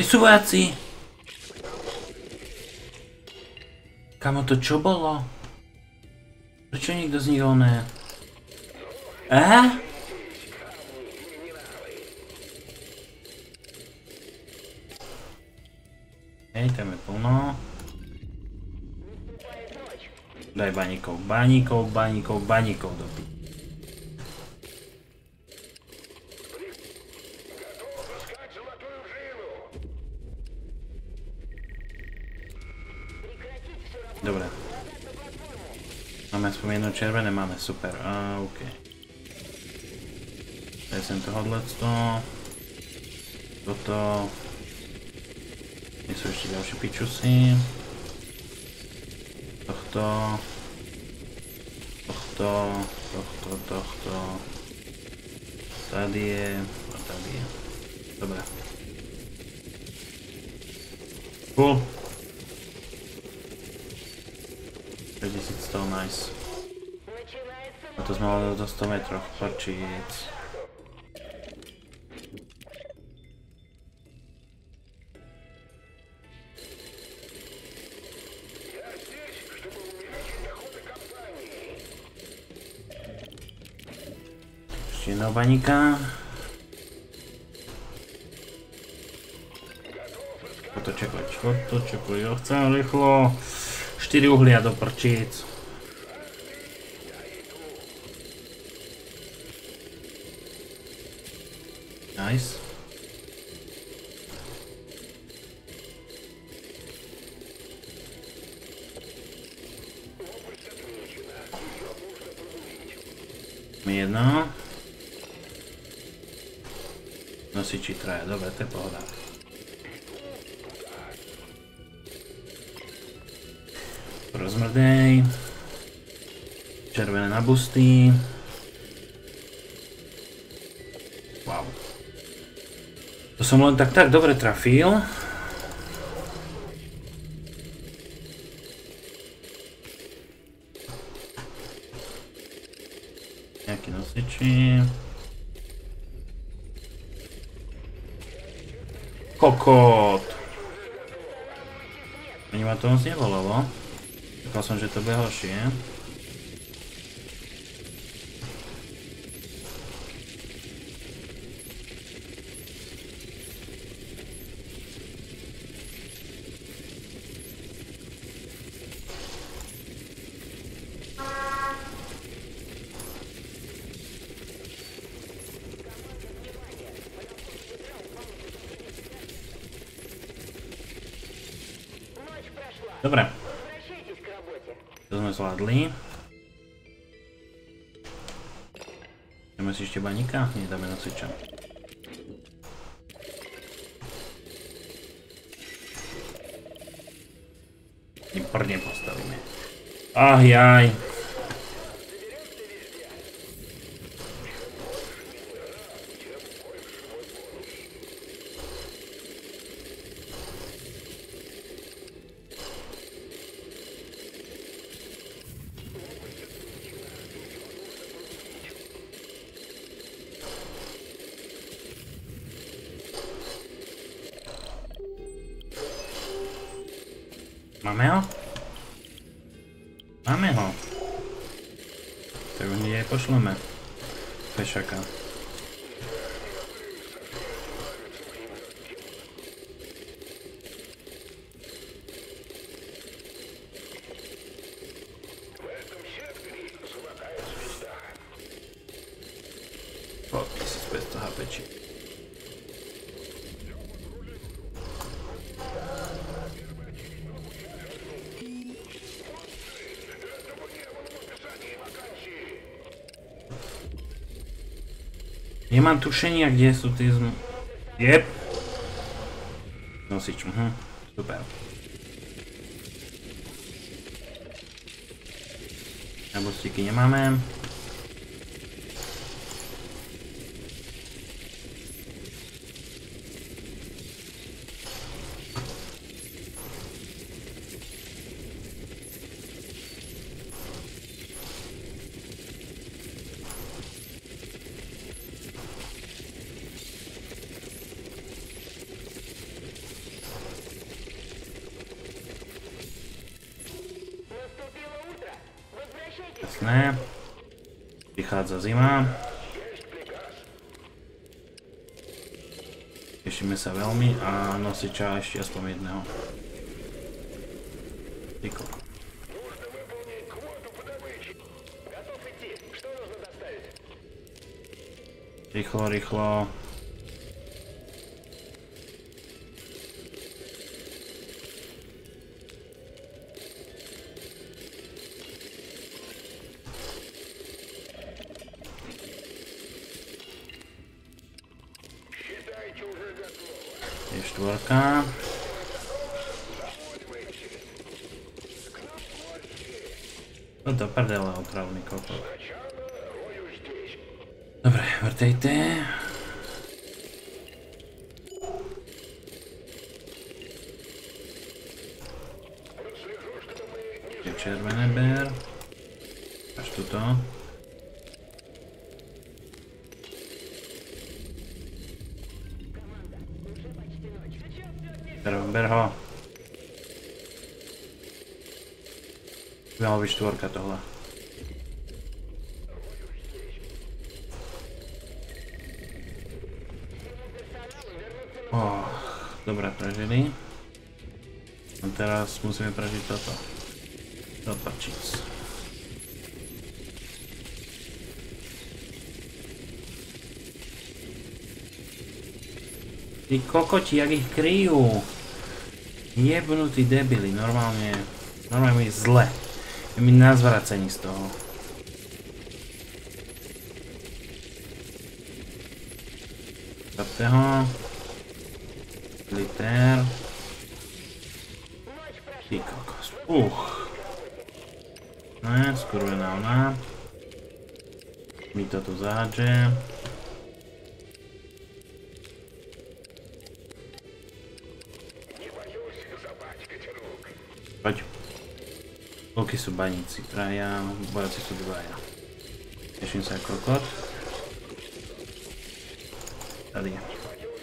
Kde sú vojaci? Kamo, to čo bolo? Prečo nikto z nich oné? Hej, tam je plno. Daj baníkov dopiť. Dobre. Máme aspoň jedno červené, máme, super, OK. Daj sem tohoto. Toto. Nie sú ešte ďalšie pičusy. Tohto. Tady je. A tady je. Dobre. Cool. 5100, nice. A to sme mali do 100 metrov, parčíc. Ešte jedného baníka. Čo to čekuj, ja chcem rýchlo. 4 uhlia do prčíc. Nice. Jedno. Nosiči traja, dobre, to je pohoda. Rozmrdej. Červené na busty. Wow. To som len tak dobre trafil. Nejaký nosiči. Kokot. Ani ma to moc nevolalo. Čakal som, že to bude horšie. Dobre. To sme zvládli. Dáme si ešte baníka? Nie, dáme nosiča. Výborne postavíme. Jaj. Máme ho? Máme ho. Tak ho hneď aj pošleme. Pešaka. O, 1500 HPčí. Nemám tušenia, kde sú tie Jep. Nosič, super. Nabostíky nemáme. Jasné. Prichádza zima. Tešíme sa veľmi a nosiča ešte aspoň jedného. Tyko. Rýchlo, rýchlo. Je štvorka. No do prdele, otravný kokot. Dobre, vrtejte. Je červené ber. Až tuto. Ber ho. Mala byť štvorka tohle. Dobre, prežili. A teraz musíme prežiť toto. Do pačíc. Tí kokoti, jak ich kryjú. Jebnutí debili, normálne mi je zle. Je mi na zvracení z toho. Zapte ho. Liter. Ty kokos. Ne, skurvená ona. Mi to tu zahádže. Poď. Koľky sú baníci? Traja, vojaci sú dvaja. Teším sa kokot. Tady je.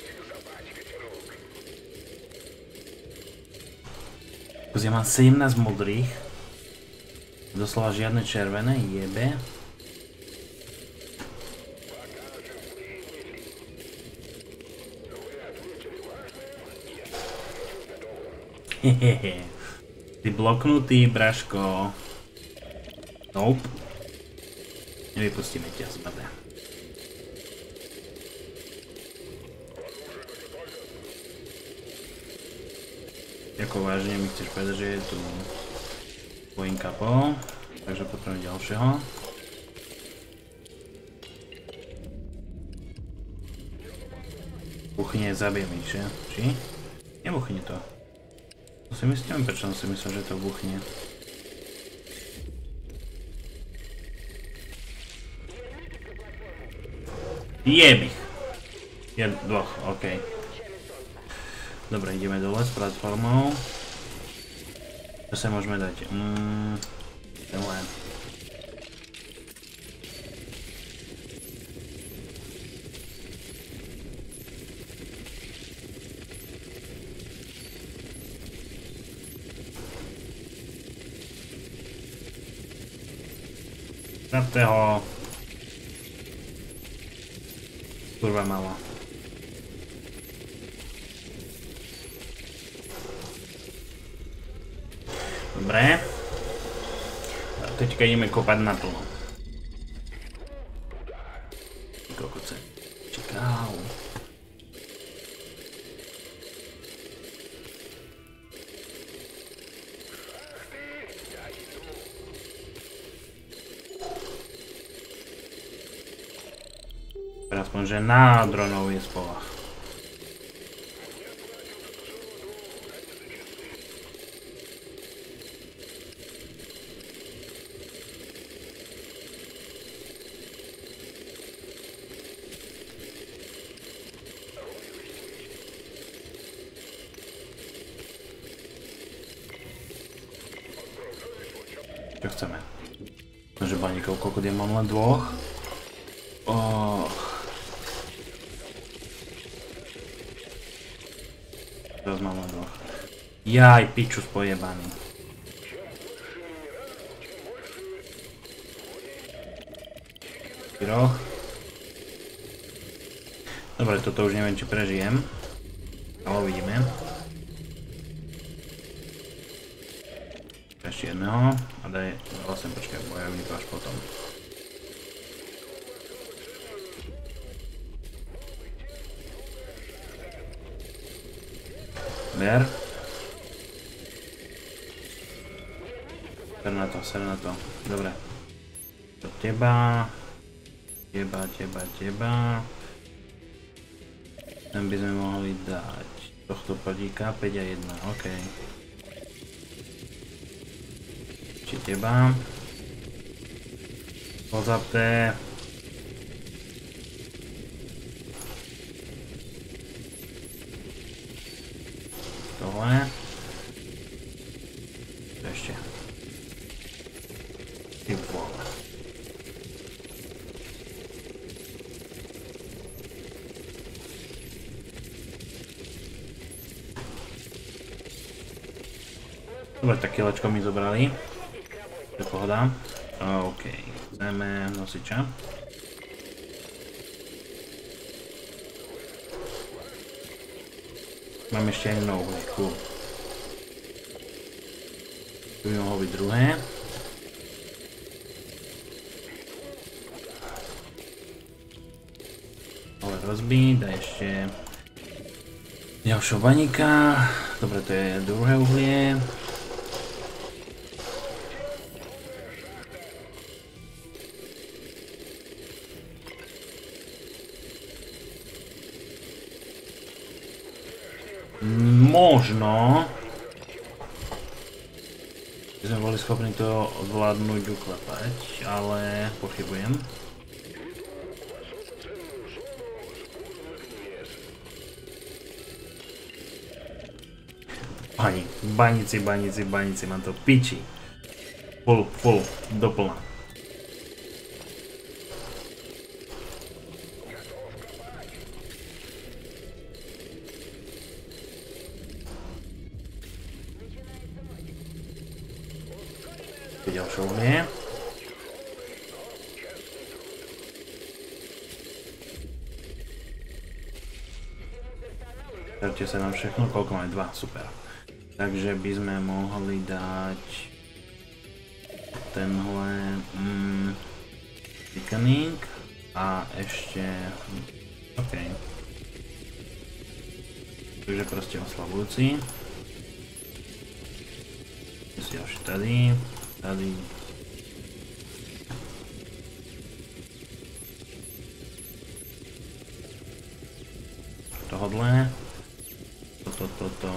Ja mám 17 modrých. Doslova žiadne červené, jebe. Hehehe. Ty bloknutý, braško. Nope. Nevypustíme ťa z bade. Ako vážne mi chceš povedať, že je tu poinka po, takže potrebujem ďalšieho. Buchne, zabijem ich, že? Či? Nebuchne to. To si myslím, prečo som si myslel, že to buchne. Jebich! Dvoch, okej. Dobre, ideme dole s platformou. Čo sa môžeme dať? Ten len. Trapte ho. Kurva mala. Dobre. A teďka ideme kopať na plno. Kokoce. Čekám. Aspoň, že na dronov je spolach. Čo chceme? Že baníkov, koľko ja mám len dvoch? Teraz mám len dvoch. Jaj, piču spojebaný. 4. Dobre, toto už neviem, či prežijem. Ale uvidíme. Ešte jedného. A daj, vlastne počkaj, bojovník až potom. Ber. Ser na to. Dobre. Do teba. Teba. Tam by sme mohli dať tohto padíka 5 a 1, OK. Či teba. Pozapté. Tohle. Ešte. Ty vole. Dobre, tak kilečko mi zobrali. To je pohoda. OK, zajme nosiča. Mám ešte jedno uhlie, cool. Tu by mohlo byť druhé. Ale rozbí, daj ešte ďalšieho baníka. Dobre, to je druhé uhlie. Možno by sme boli schopní to zvládnuť uklepať, ale pochybujem. Baníci, mám to piči. Full, doplná. Ďalšie uhlie. Dajte sa nám všechno, koľko máme? 2, super. Takže by sme mohli dať tenhle thickening a ešte OK. Takže proste oslabujúci. Ďalšie tady. Tohodle. Toto.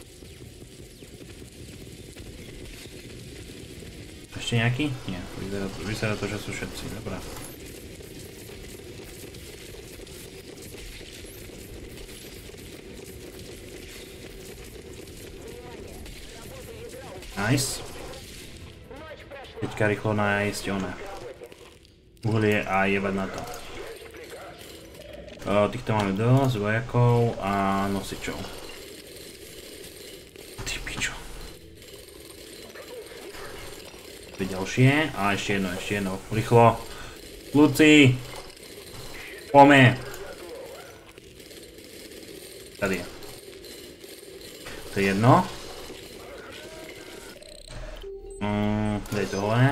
Ešte nejaký? Nie. Vyzerá to, že sú všetci. Dobrá. Nice. Teďka rýchlo nájsť one. Uhlie a jebať na to. Týchto máme dosť, vojakov a nosičov. Ty pičo. Tu ďalšie a ešte jedno. Rýchlo. Luci. Pome. Tady je. To je jedno. Daj tohle.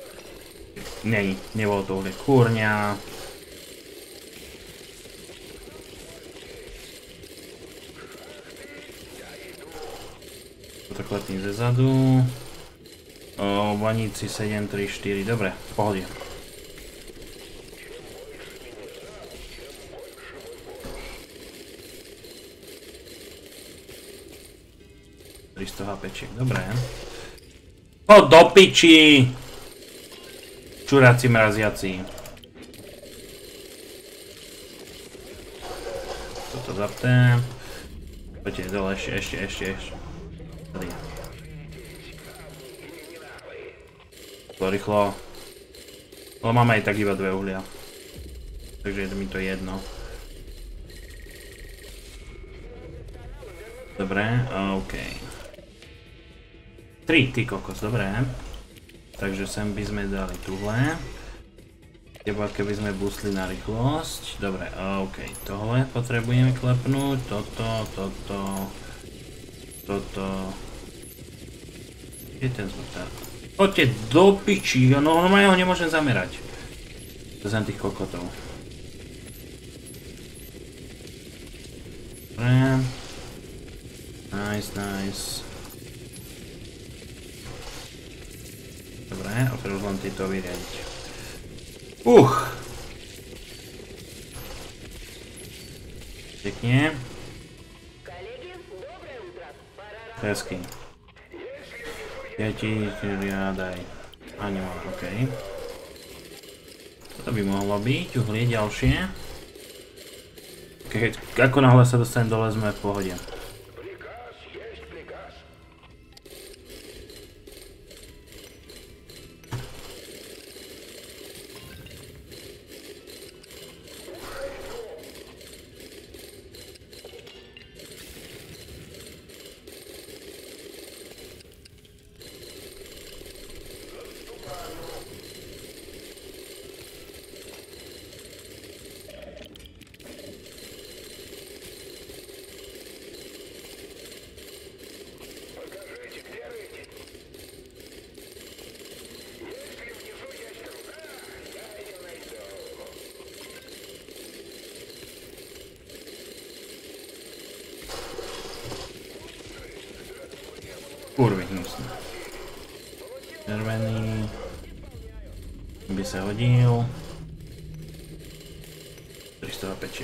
Nebolo to uhlie. Kurňa. Toto klepím ze zadu. Baníci 7, 3, 4. Dobre, v pohode. HPčiek, dobre. O, do piči! Čuráci mraziaci. Toto zapném. Poďte dole, ešte. Tady. To rýchlo. Ale máme aj tak iba 2 uhlia. Takže je mi to jedno. Dobre, OK. 3, ty kokos, dobre. Takže sem by sme dali tuhle. Teba keby sme boostli na rýchlosť. Dobre, OK. Tohle potrebujeme klepnúť. Toto. Kde je ten zvrtár? Poďte do piči, no normálne ho nemôžem zamerať. To znam tých kokotov. Dobre. Nice. Dobre, opravdu len tieto vyriadiť. Pekne. Hezky. Daj. A nemá, OK. Toto by mohlo byť, uhlie ďalšie. Keď ako náhle sa dostanem dole, sme v pohode. Kurvy, hnusné. Červený. By sa hodil. 300 pečiek.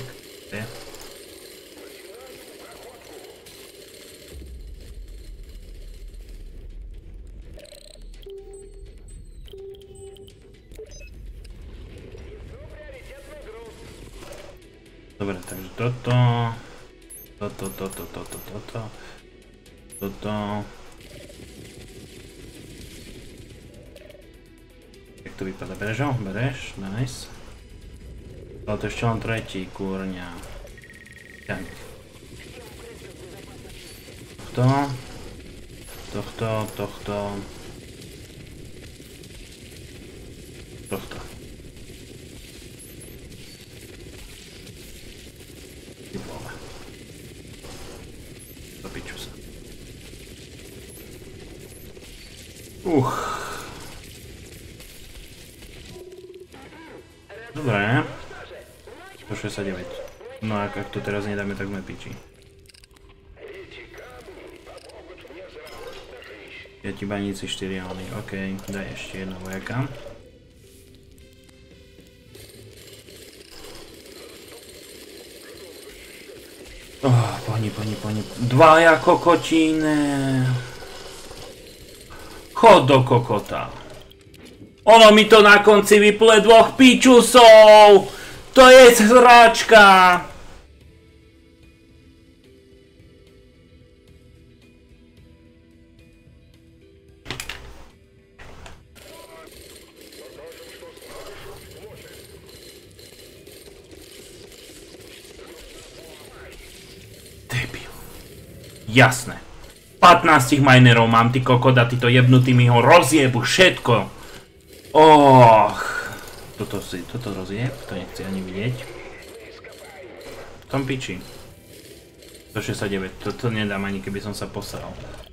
Dobre, takže toto. Jak to vypadá? Bereš ho? Bereš? Nice. Ale to ešte len tretí, kúrňa. Tak. Tohto. Ty vole. Do piču sa. Dobre. 169. No a ak to teraz nedáme, tak sme piči. Ja ti baníci 4 ony. OK, daj ešte jedno vojaka. Pohni. Dvaja kokotine. Chod do kokota. Ono mi to na konci vyple 2 pičusov. To je zračka. Debil. Jasné. 15 minerov mám, ty kokot, a títo jebnutí mi ho rozjebu všetko. Toto rozjeb, to nechci ani vidieť. V tom piči. 169, toto nedám ani keby som sa posral.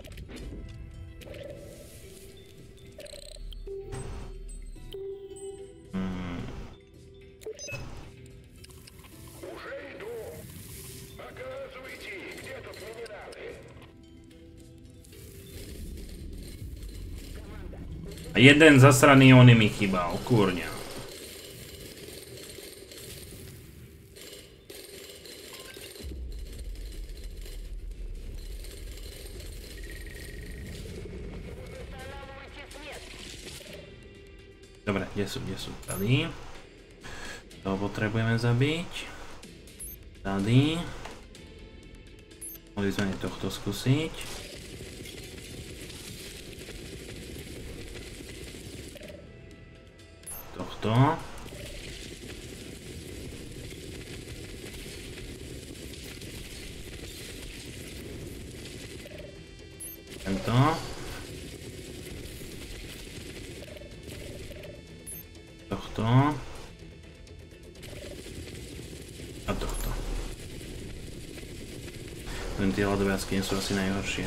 A jeden zasraný ony mi chýbal, kúrňa. Dobre, kde sú? Tady. To potrebujeme zabiť. Tady. Mohli sme tohto skúsiť. Tohto. Tento. Tohto. tie ľadové jaskyne sú asi najhoršie.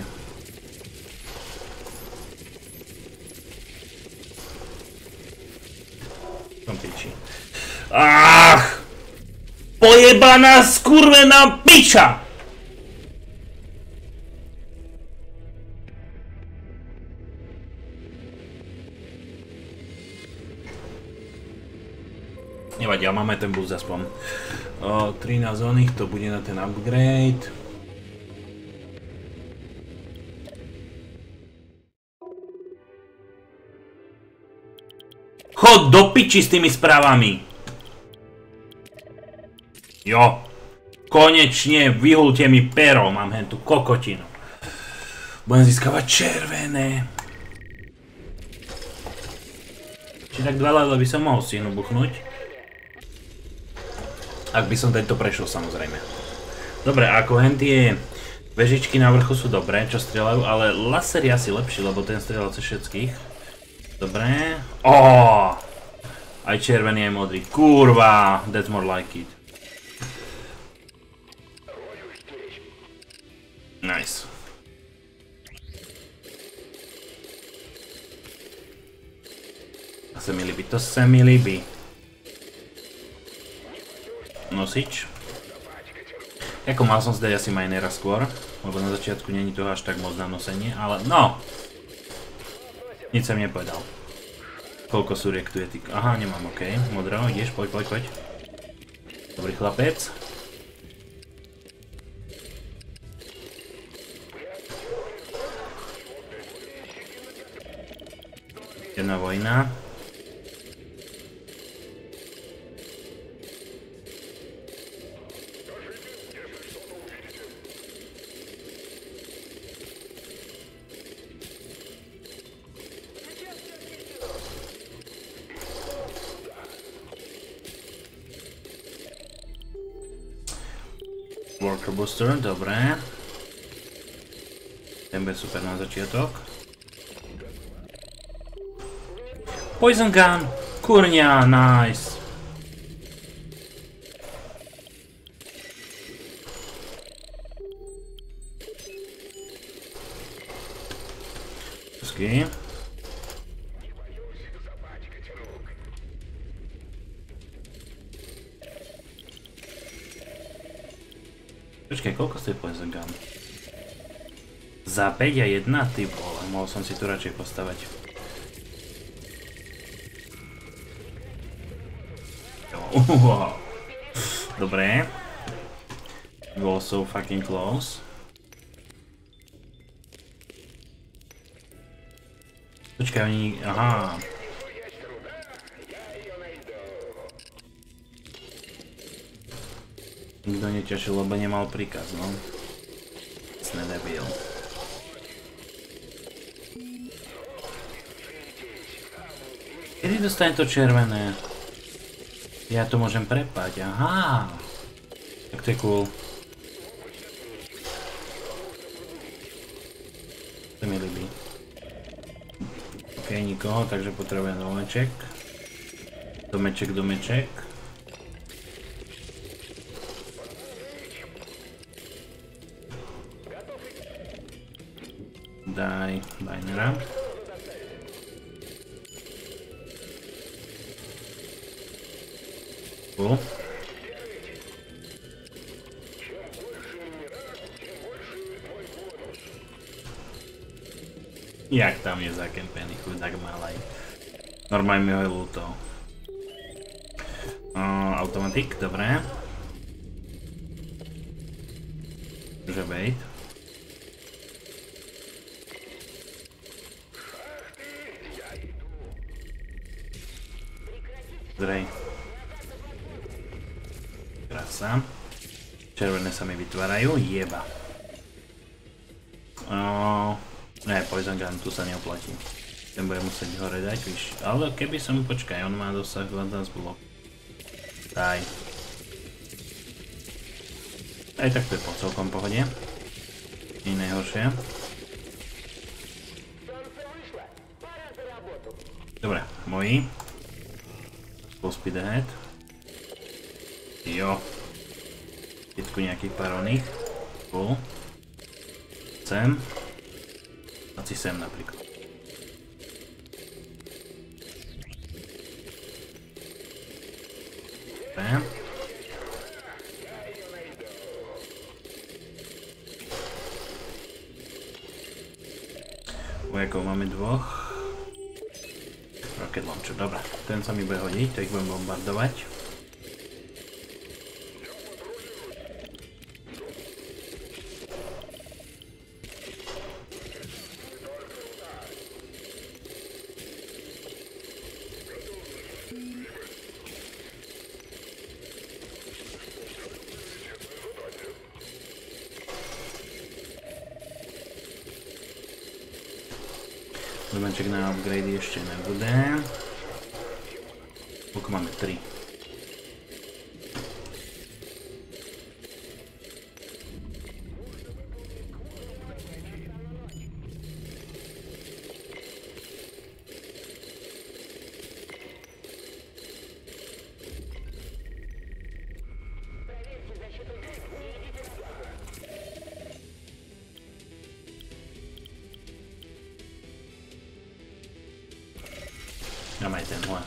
Tom piči. Ach! Pojebaná skurvená piča! Nevadí, ale máme ten boost aspoň. 13 oných, to bude na ten upgrade. Chod do piči s tými správami! Jo! Konečne vyhulte mi pero, mám hen tú kokotinu. Budem získavať červené. Či tak 2 level by som mohol stihnúť buchnúť. Ak by som tento prešiel, samozrejme. Dobre, ako hen tie vežičky na vrchu sú dobré, čo strieľajú, ale laser je asi lepší, lebo ten strieľal cez všetkých. Dobre. Aj červený, aj modrý. Kurva, that's more like it. Nice. To sa mi líbi, to sa mi líbi. Nosič. Jako mal som zdať asi minera skôr, lebo na začiatku není toho až tak moc na nosenie, ale no! Nič sa mi nepovedal. Koľko súriek tu je ty? Aha, nemám, okej. Modro, ideš, poď. Dobrý chlapec. Jedna vojna. Worker booster, dobré. Ten bude super na začiatok. Poison gun! Kurňa, nice! Počkej. Počkaj, koľko stojí poison gun? Za 5 a 1? Ty vole, mohol som si tu radšej postavať. Dobre. Bolo so fucking close. Počkaj, oni... Aha. Nikto neťažil, lebo nemal príkaz, no. Sne debil. Kedy dostane to červené? Ja to môžem prepať, aha. Tak to je cool. To mi ľubí. Ok, nikoho, takže potrebujem domeček. Domeček. Daj binera. Cool. Jak tam je zakempený chudák malaj. Normálne mi ho je ľúto. Automatik, dobré. Že bait. Zrej. Krása. Červené sa mi vytvárajú, jeba. Ne, poison gun, tu sa neoplatí. Ten bude musieť hore dať, víš. Ale keby som, počkaj, on má dosah len z blok. Daj. Aj tak to je po celkom pohode. Nie najhoršie. Dobre, moji. Full speed ahead. Jo. Jetku nejakých pár oných. Cool. Sem. A si sem napríklad. Dobre. Vojakov máme dvoch. Rocket launcher, dobra. Ten sa mi bude hodiť, tak budem bombardovať. Domeček na upgrade ešte nebude. Koľko máme? 3. Dám aj tenhle.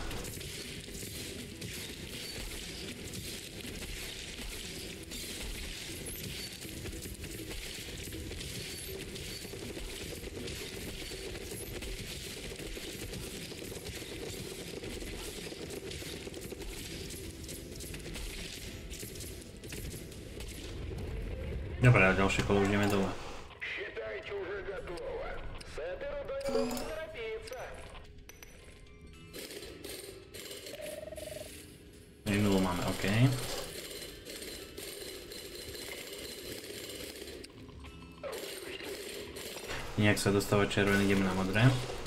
Dobre, a ďalšie kolo už ideme dole. Считайте, уже готово. С этой рудой нужно торопиться. Minulú máme, OK. Nejak sa dostáva červený, ideme na modré.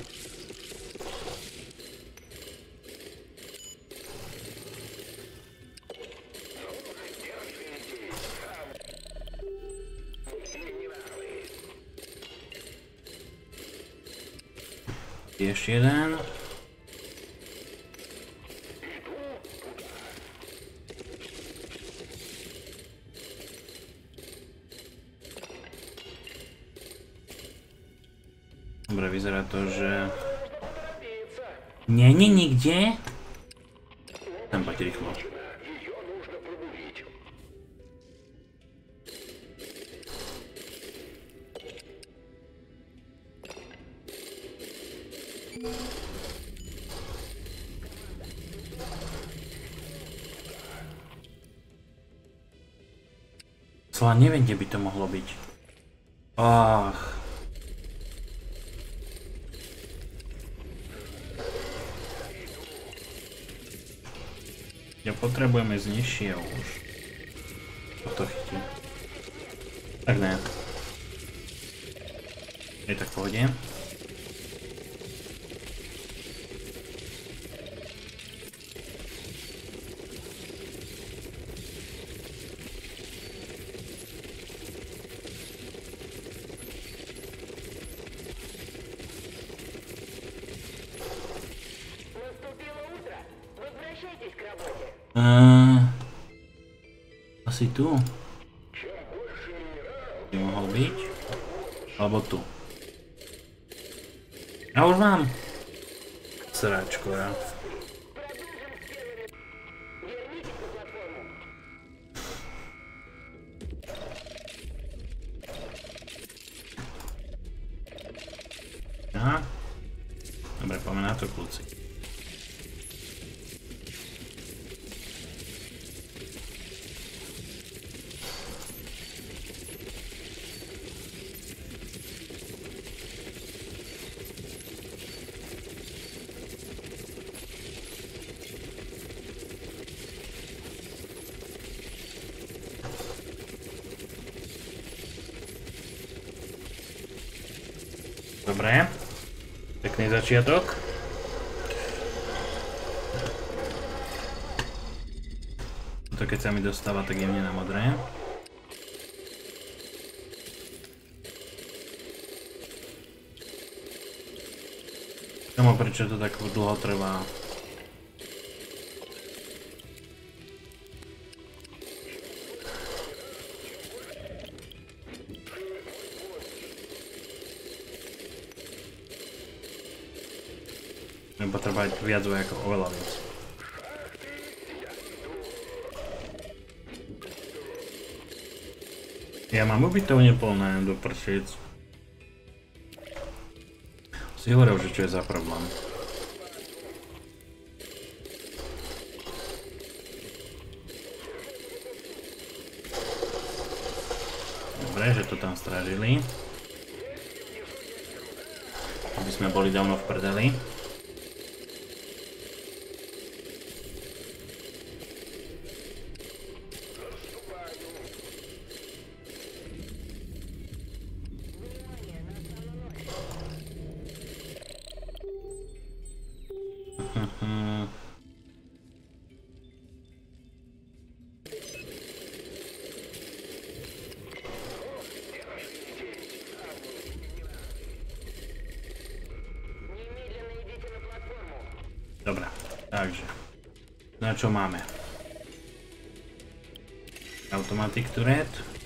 Ešte jeden. Dobre, vyzerá to, že... Nie, nikde. Tam poďte rýchlo. Ее нужно пробудить. Celá neviem, kde by to mohlo byť. Ach. Ja potrebujeme z nižšieho už. To chytí. Tak ne. Je tak v pohode. Наступило утро. Возвращайтесь к работе. Asi tu. By mohol byť. Alebo tu. Ja už mám. Sračko, ja. Вернитесь на платформу. Aha. Dobre, poďme na to, kľúci. Dobre. Pekný začiatok. To keď sa mi dostáva, tak jemne na modré. Tomu prečo to tak dlho trvá. budem potrebovať viac ako oveľa viac. Ja mám ubytovne plné do pršic. Si hovoril, že čo je za problém. Dobre, že to tam strážili. Aby sme boli dávno v prdeli. Dobre, takže na čo máme? Automatic turret.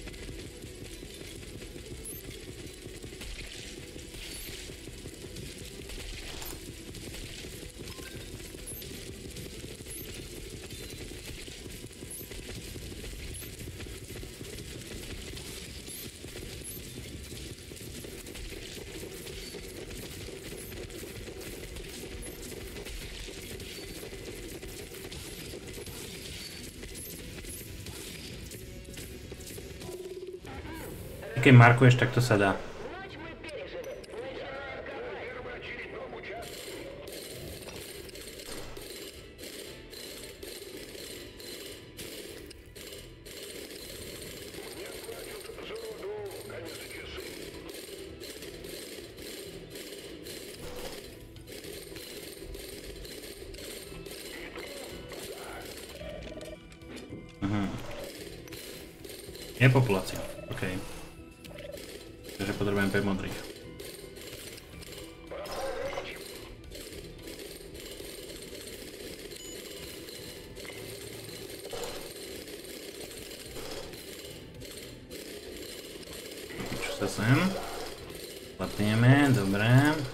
Keď markuješ, tak to sa dá. Je populácia, okej. Takže potrebujem 5 modrých. Čo sa sem? Platneme, dobré.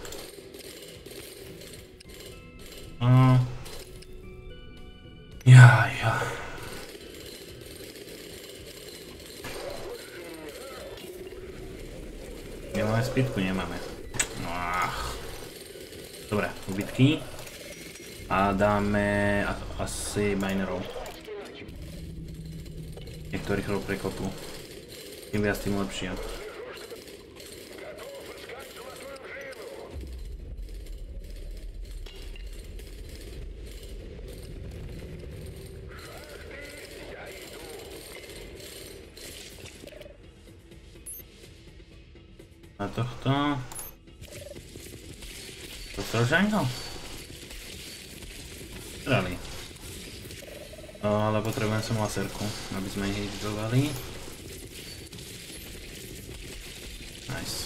Jaj. Nemáme spýtku? Nemáme. No dobre, ubytky. A dáme asi minerov. Niektorých rov prekopú. Tým viac, tým lepšie. A tohto... Postražajno? Dali. Ale potrebujem som laserku, aby sme ich hýždovali. Nice.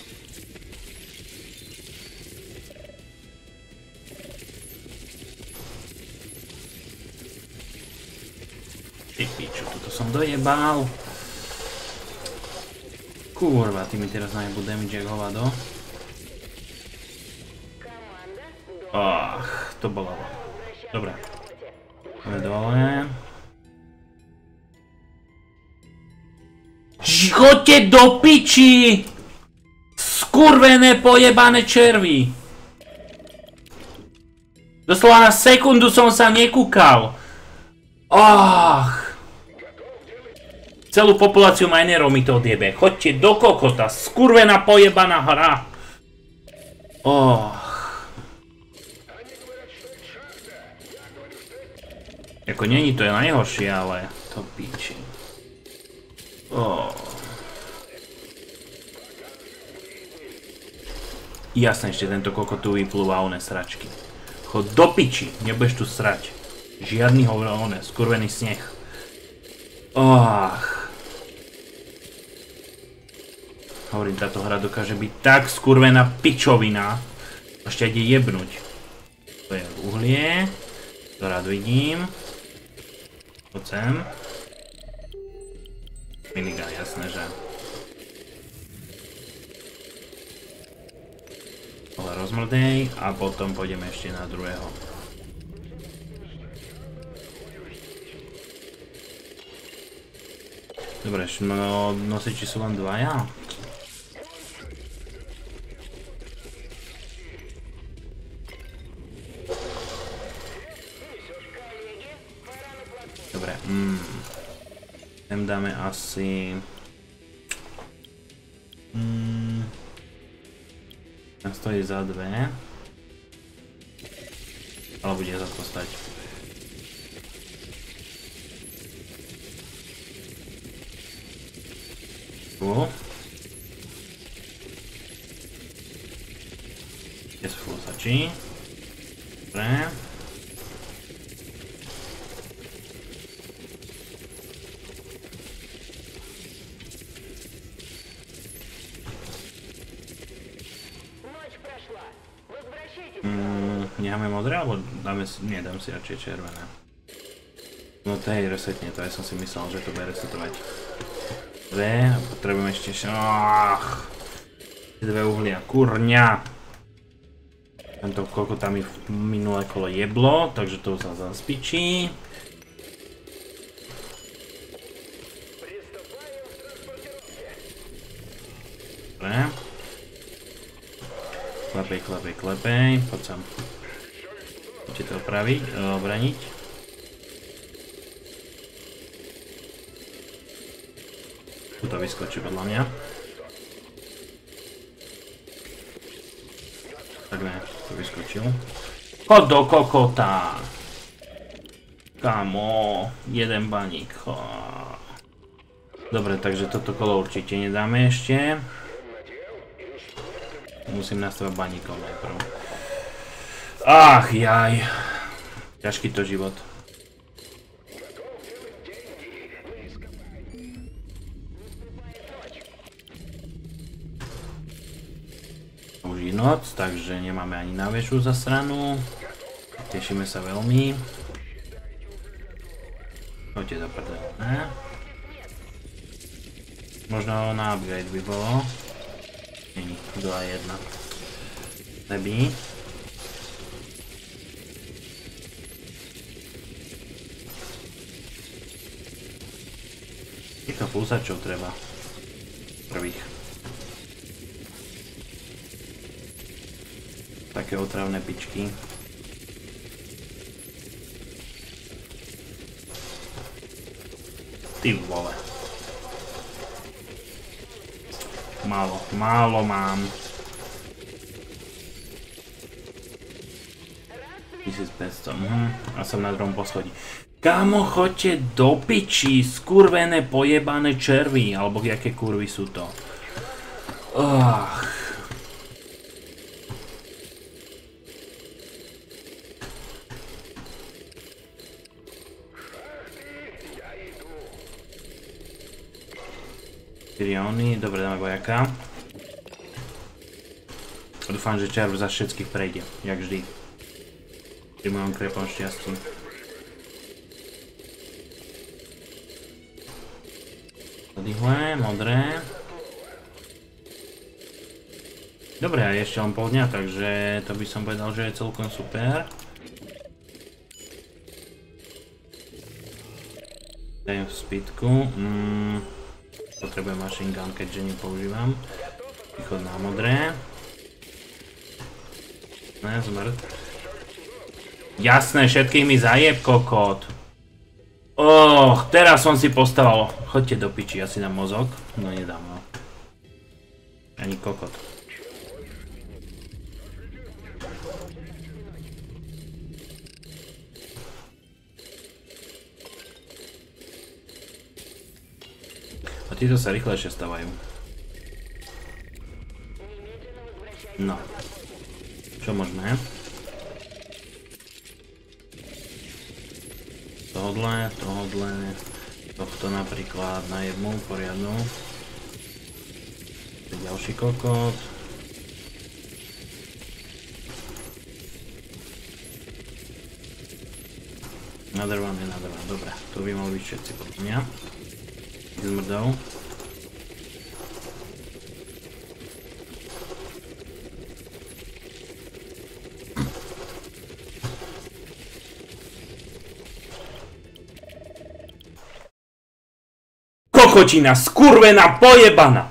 Ty piču, toto som dojebal. Kurva, ty mi teraz najebú damage jak hovado. To bolo. Dobre. Ideme dole. Choďte do piči! Skurvené pojebané červy! Doslova na sekundu som sa nekúkal. Celú populáciu minerov mi to odjebe. Choďte do kokota, skurvená pojebaná hra. Jako není to je najhoršie, ale to píči. Jasne, ešte tento kokot tu vyplúva oné sračky. Chod do piči, nebudeš tu srať. Žiadny oné, skurvený sneh. Hovorím, táto hra dokáže byť tak skurvená pičovina. Ešte ide jebnúť. To je uhlie. To rád vidím. Poď sem. Minigun, jasné, že. Ale rozmrdej a potom pôjdeme ešte na druhého. Dobre, no, nosiči sú len dvaja. Dobre, sem dáme asi... Tam stojí za dve. Ale bude za to stať. Kde sú fúsači? Dobre. Necháme modré, alebo dáme si... Nie, dám si radšej červené. No to je resetne, to ja som si myslel, že to bude resetovať. Dve, a potrebujem ešte... Dve uhlia, kurňa! Tento koľko tam mi minulé kolo jeblo, takže to sa zaspičí. Dobre. Klepej, klepej, klepej, poď sem. Poďte to opraviť, obraniť. Tu to vyskočí podľa mňa. Tak ne, to vyskočil. Chod do kokota! Kamo, jeden baník. Dobre, takže toto kolo určite nedáme ešte. Musím nastavať baníkov najprv. Ach, jaj. Ťažký to život. Už je noc, takže nemáme ani na väžu zasranú. Tešíme sa veľmi. Poďte do prdele, ne? Možno na upgrade by bolo. Není, 2-1. Nebí. Týchto púsačov treba. Prvých. Také otravné pičky. Ty vole. Málo mám. 1500, a som na druhom poschodí. Kámo, choďte do piči, skurvené pojebané červy, alebo jaké kurvy sú to. Oni, dobre, dáme vojaka. Dúfam, že červ za všetkých prejde, jak vždy. Pri mojom krepom šťastí. Oddyhle, modré. Dobre, a ešte len pol dňa, takže to by som povedal, že je celkom super. Dajem v speedku. Potrebujem machine gun, keďže nepoužívam. Východ na modré. Ne, zmrt. Jasné, všetkých mi zajeb, kokot. Teraz som si postavil. Choďte do piči, ja si dám mozog. No nedám, no. Ani kokot. A títo sa rýchlejšie stavajú. No. Čo môžeme? Tohodle, tohto napríklad na jednu poriadnu. Ďalší kokot. Nadrvané, dobre. Tu by mohli byť všetci podľa mňa. Zmrdol. kokotina, skurvená, pojebana!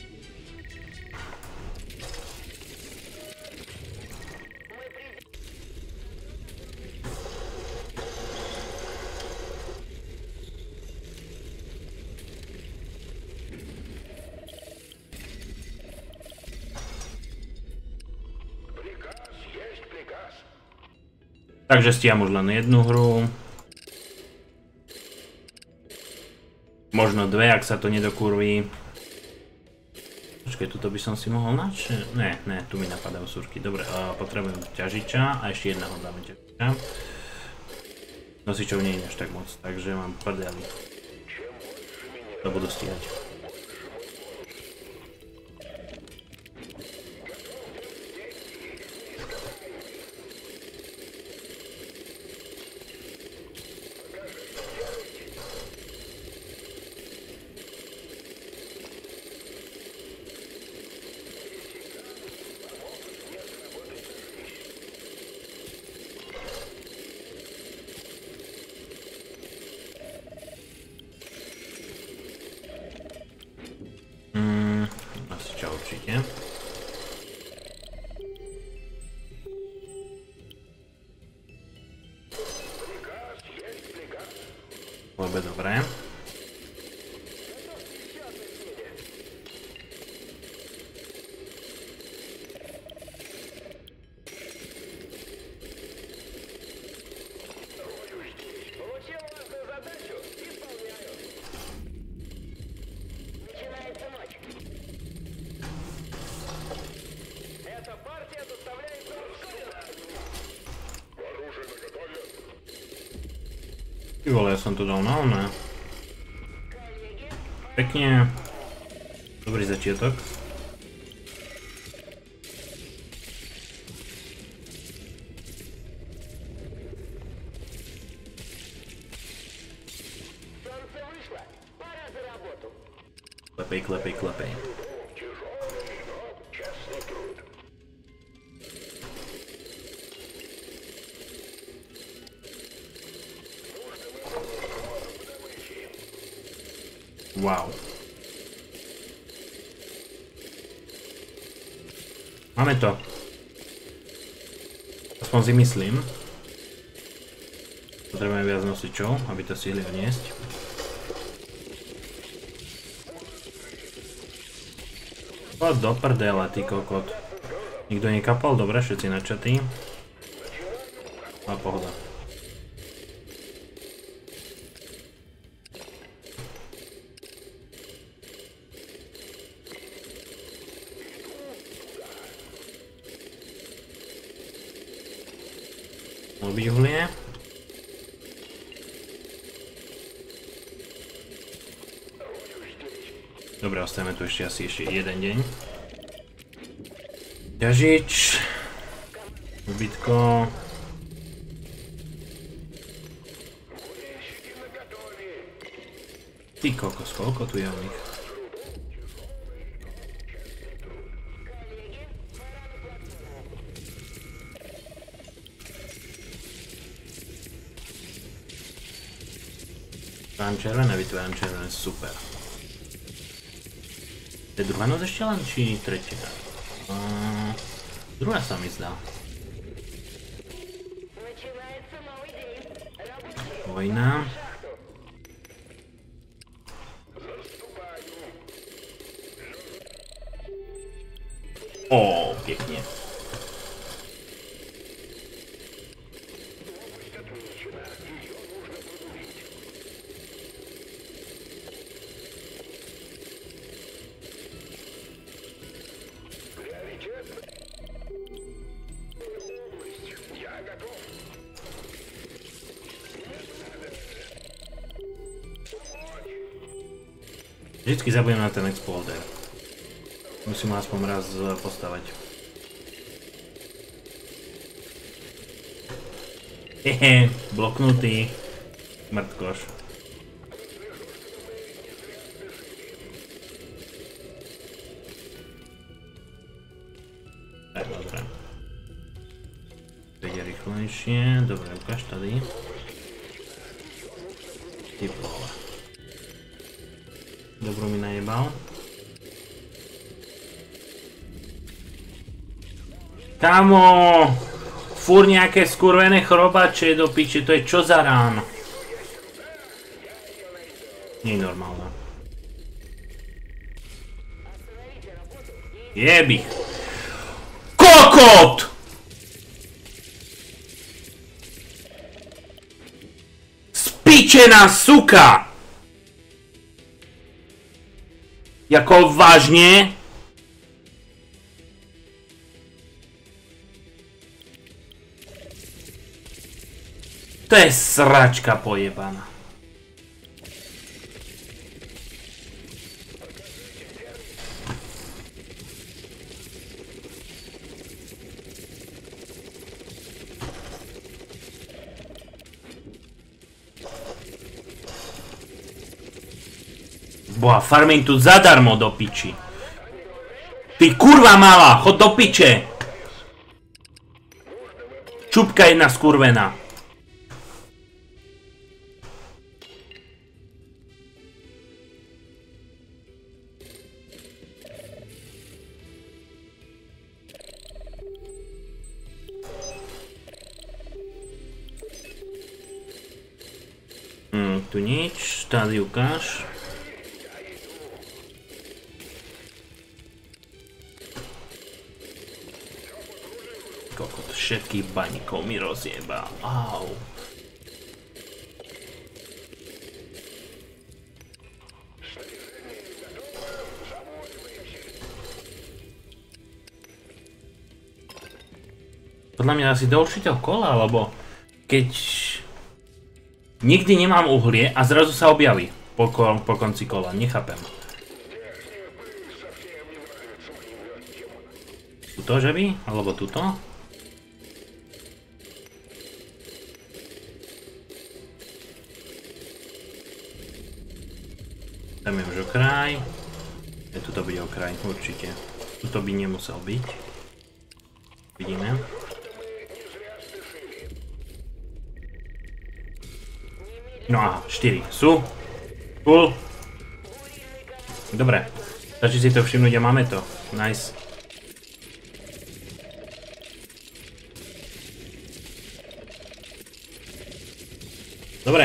Takže stiam už len jednu hru. Možno dve, ak sa to nedokurví. Počkaj, tuto by som si mohol načať? Ne, tu mi napadajú súrky. Dobre, potrebujem ťažiča a ešte jedného dáme ťažiča. Nosičov nie je až tak moc, takže mám prdeli. To budú stíhať. Určite. Lebe dobré. Ty vole, ja som to dal na oné. Pekne. Dobrý začiatok. Klepej, klepej, klepej. Wow. Máme to. Aspoň si myslím. Potrebujeme viac nosičov, aby to stihli odniesť. Poď do prdela, ty kokot. Nikto nekapal? Dobre, všetci načatí. A pohoda. Obývlie. Dobre, ostaneme tu ešte jeden deň. Ťažič. Ubytko. Ty kokos, koľko tu je o nich? Vytváram červené, vytváram červené, super. To je druhá noc ešte len, či tretia? Druhá sa mi zdá. Vojna. Ó, pekne. Vždycky zabudnem na ten exploder. Musím ho aspoň raz postavať. Hehe, bloknutý. Mŕtkoš. Tak, dobre. To ide rýchlejšie. Dobre, ukáž tady. Ty vole. Dobro mi najebal. Kamo! Fúr nejaké skurvené chrobače do piče, to je čo za ráno? Nie je normálne. Jebi! KOKOT! Spičená suka! Jako vážne? To je sračka pojebaná. Boha, farmím tu zadarmo do piči. Ty kurva malá, chod do piče. Čupka jedna skurvená. Tu nič, tady ukáž. Kokot, všetkých baníkov mi rozjebal. Au. Podľa mňa asi do určitého kola, lebo keď nikdy nemám uhlie a zrazu sa objaví po konci kola, nechápem. Tuto, že by? Alebo tuto? Tam je už okraj. Tuto bude okraj, určite. Tuto by nemusel byť. Vidíme. No a 4 sú. Cool. Dobre. Stačí si to všimnúť a máme to. Nice. Dobre.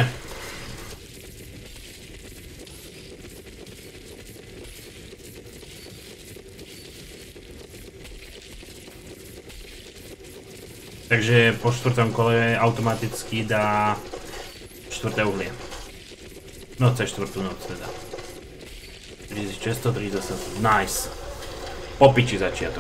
Takže po 4. kole automaticky dá 4. uhlie. No, C4 noc teda. 3630. Nice. Po piči začiatok.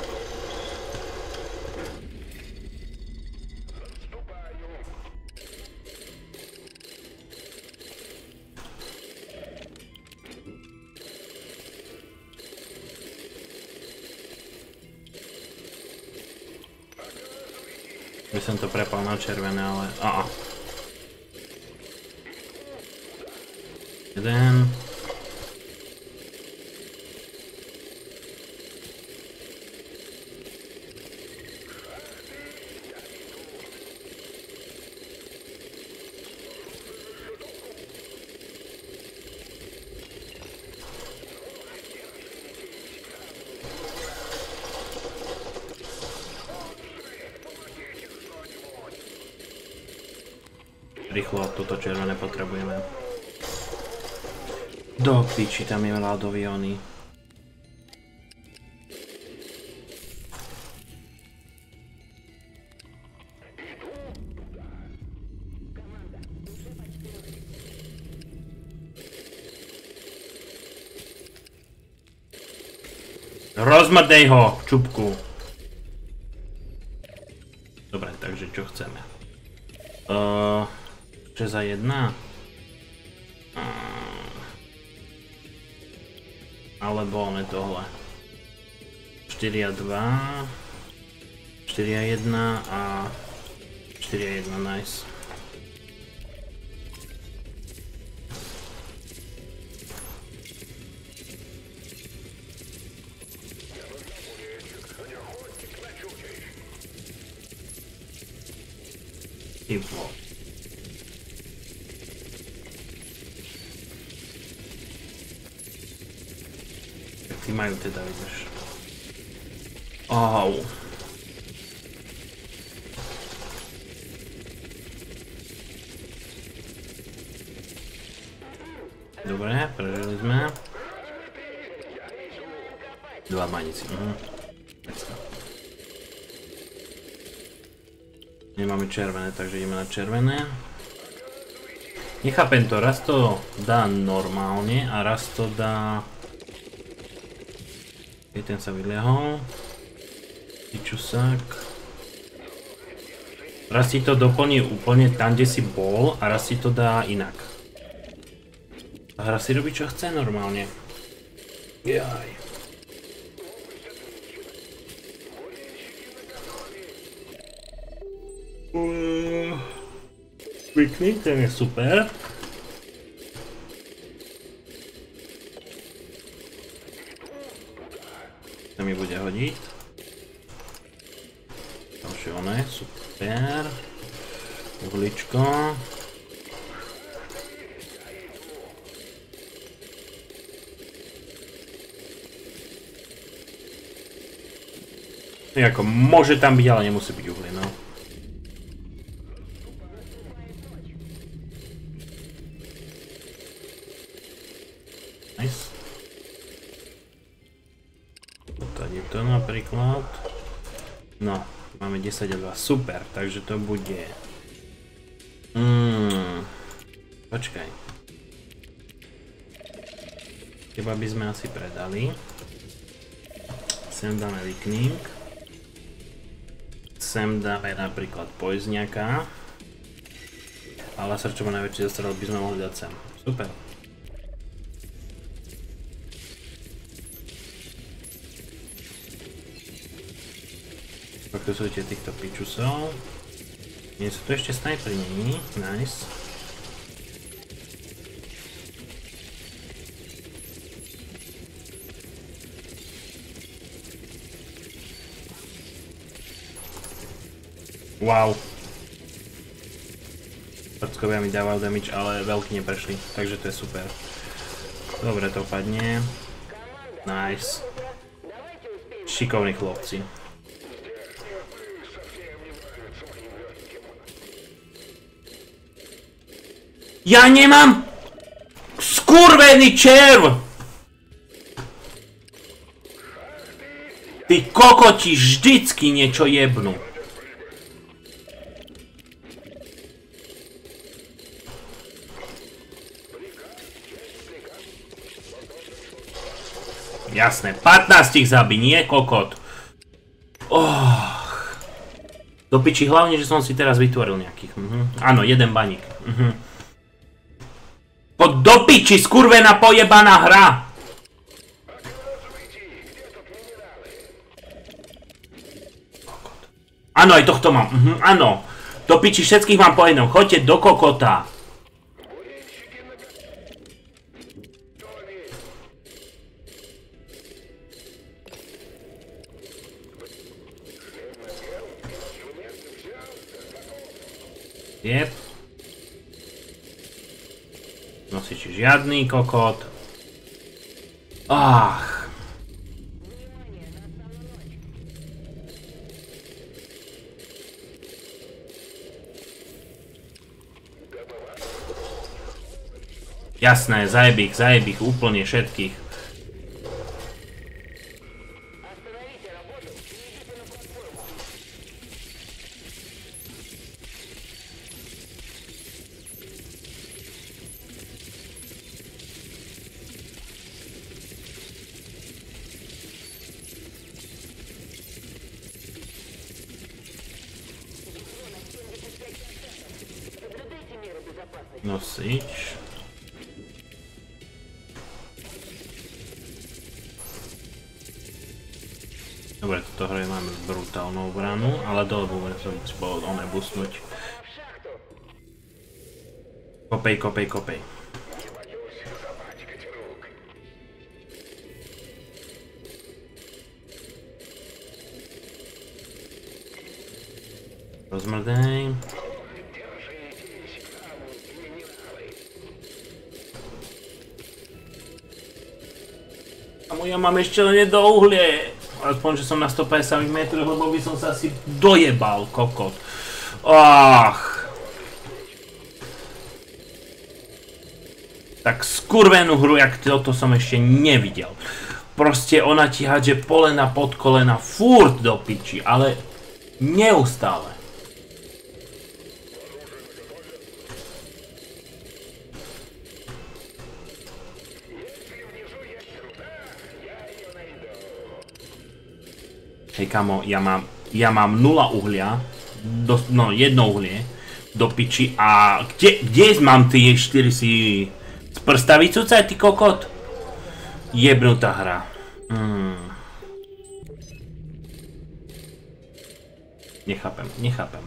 By som to prepal na červené, ale... Jeden. Rýchlo toto červené potrebujeme. Do piči, tam je ľadový oný. Rozmrdej ho, čupku. Dobre, takže čo chceme? Čo za jedna? Alebo ne tohle. 4 a 2. 4 a 1 a 4 a 1, nice. Typo. majú teda, vidíš. Au. Dobre, prežili sme. 2 banici. Nemáme červené, takže ideme na červené. Nechápem to, raz to dá normálne a raz to dá... Ten sa vyliehol. Pičusák. Raz si to doplní úplne tam, kde si bol a raz si to dá inak. A hra si robí čo chce normálne. Jaj. Pekný, ten je super. To mi bude hodiť. Ďalšie one, super. Uhličko. Jako môže tam byť, ale nemusí byť uhlie, no. Nice. Tady to napríklad. No, máme 10 a 2, super, takže to bude... Počkaj. Teba by sme asi predali. Sem dáme likning. Sem dáme napríklad poizňaka. A laser, čo má najväčší zastrel, by sme mohli dať sem. Super. Fokusujte týchto pičusov. Nie sú tu ešte snajperi, není? Nice. Wow. Prckovia mi dávajú damage, ale veľký neprešli, takže to je super. Dobre to padne. Nice. Šikovní chlopci. Ja nemám skurvený červ! Ty kokoti vždycky niečo jebnú. Jasné, 15 ich zabí, nie kokot. Do piči, hlavne, že som si teraz vytvoril nejakých. Áno, jeden baník. Poď do piči, skurvená pojebaná hra! Áno, aj tohto mám. Áno. Do piči, všetkých mám po jednom. Choďte do kokota. Jep. Nosiči žiadny kokot. Ach. Jasné, zajeb ich úplne všetkých. Nosič. Dobre, toto hre máme brutálnu obranu, ale dole budeme sa bolo oné busnúť. Kopej, kopej, kopej. Rozmrdej. Ja mám ešte len jedno uhlie. Aspoň, že som na 150 metroch, lebo by som sa asi dojebal, kokot. Ach. Tak skurvenú hru, jak toto som ešte nevidel. Proste ona ti hádže polena pod kolena furt do piči, ale neustále. Hej kamo, ja mám 0 uhlia, no 1 uhlie do piči a kde mám tie 4 si z prsta vycúcaj, ty kokot? Jebnutá hra. Nechápem.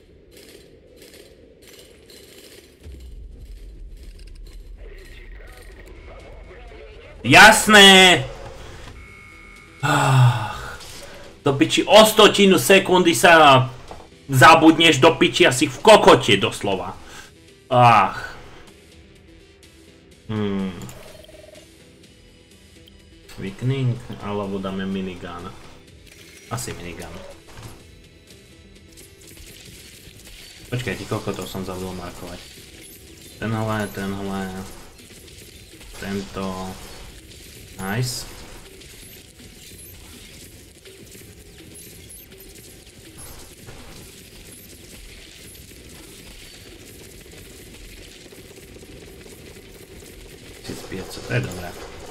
Jasné! Do piči o 100 sekundy sa zabudneš do piči asi v kokote doslova. Ach. Weakening, alebo dáme minigun. Asi minigun. Počkaj, ty kokotov som zabudol markovať. Tenhle. Tento. Nice. To je dobré.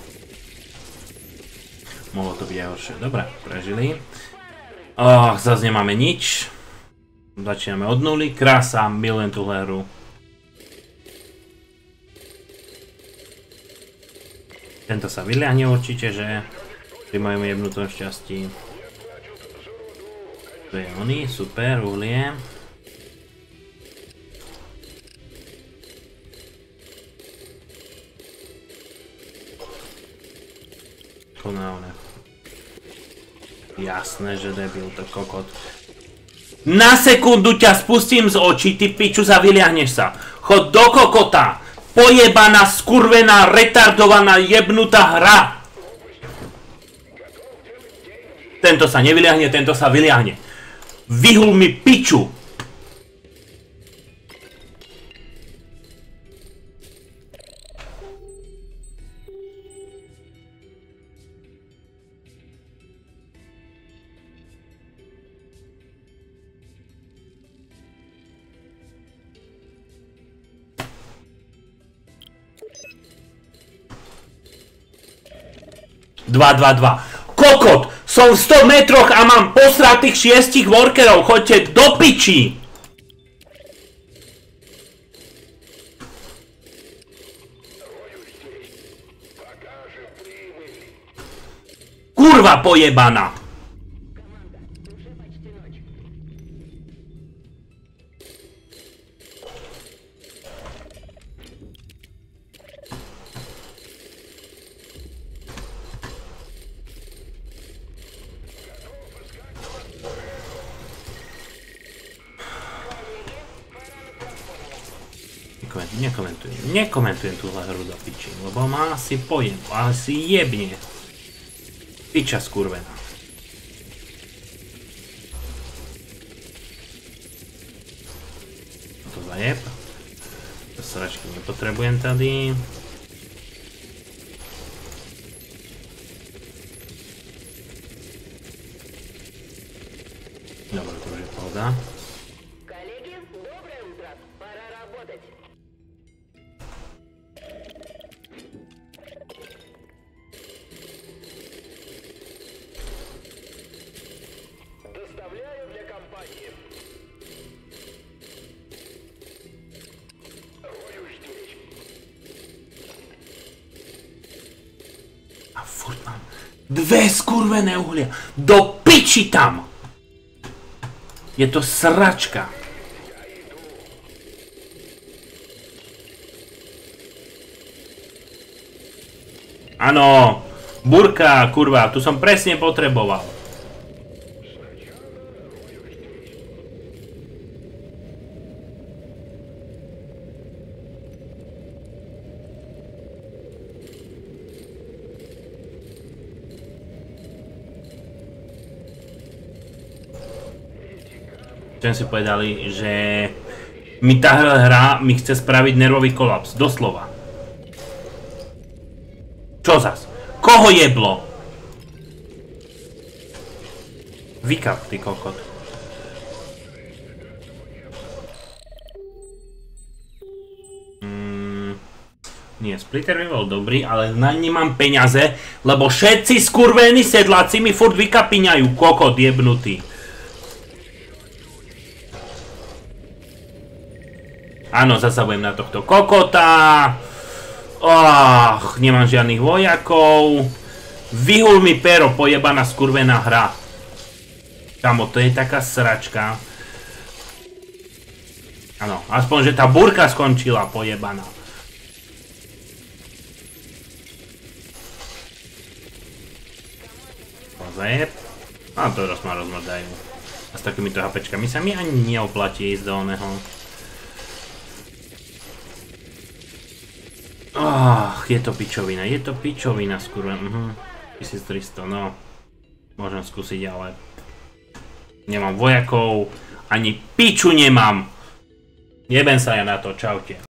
Mohlo to byť aj horšie. Dobre, prežili. Zase nemáme nič. Začíname od nuly. Krása, milujem tú hru. Tento sa vyľahne určite, že? Pri mojom jebnutom šťastí. To je oný, super, uhlie. Jasné, že debil, to kokot. Na sekundu ťa spustím z očí, ty piču, zavyliahneš sa. Chod do kokota. Pojebaná, skurvená, retardovaná, jebnutá hra. Tento sa nevyliahne, tento sa vyliahne. Vyhul mi piču. Dva. Kokot! Som v 100 metroch a mám posratých 6 workerov. Choďte do piči! Kurva pojebaná! Nekomentujem túhle hru do piči, lebo má asi pojem, asi jebne. Piča skurvená. To zajeb. To sračky nepotrebujem tady. Dobre, to už je pohoda. Dve skurvené uhlia. Do piči tam! Je to sračka. Áno. Burka, kurva. Tu som presne potreboval. Čo si povedali, že mi tá hra mi chce spraviť nervový kolaps. Doslova. Čo zas? Koho jeblo? Vykap, ty kokot. Nie, splitter by bol dobrý, ale na nemám peňaze, lebo všetci skurvení sedláci mi furt vykapiňajú, kokot jebnutý. Áno, zasa budem na tohto kokota. Nemám žiadnych vojakov. Vyhul mi pero, pojebaná skurvená hra. Kamo, to je taká sračka. Áno, aspoň, že tá búrka skončila, pojebaná. Zajeb. A to ma rozmrdajú. A s takýmito hapečkami sa mi ani neoplatí ísť do oného. Je to pičovina skurven. 1300, no. Môžem skúsiť, ale nemám vojakov, ani piču nemám. Jebem sa ja na to, čaute.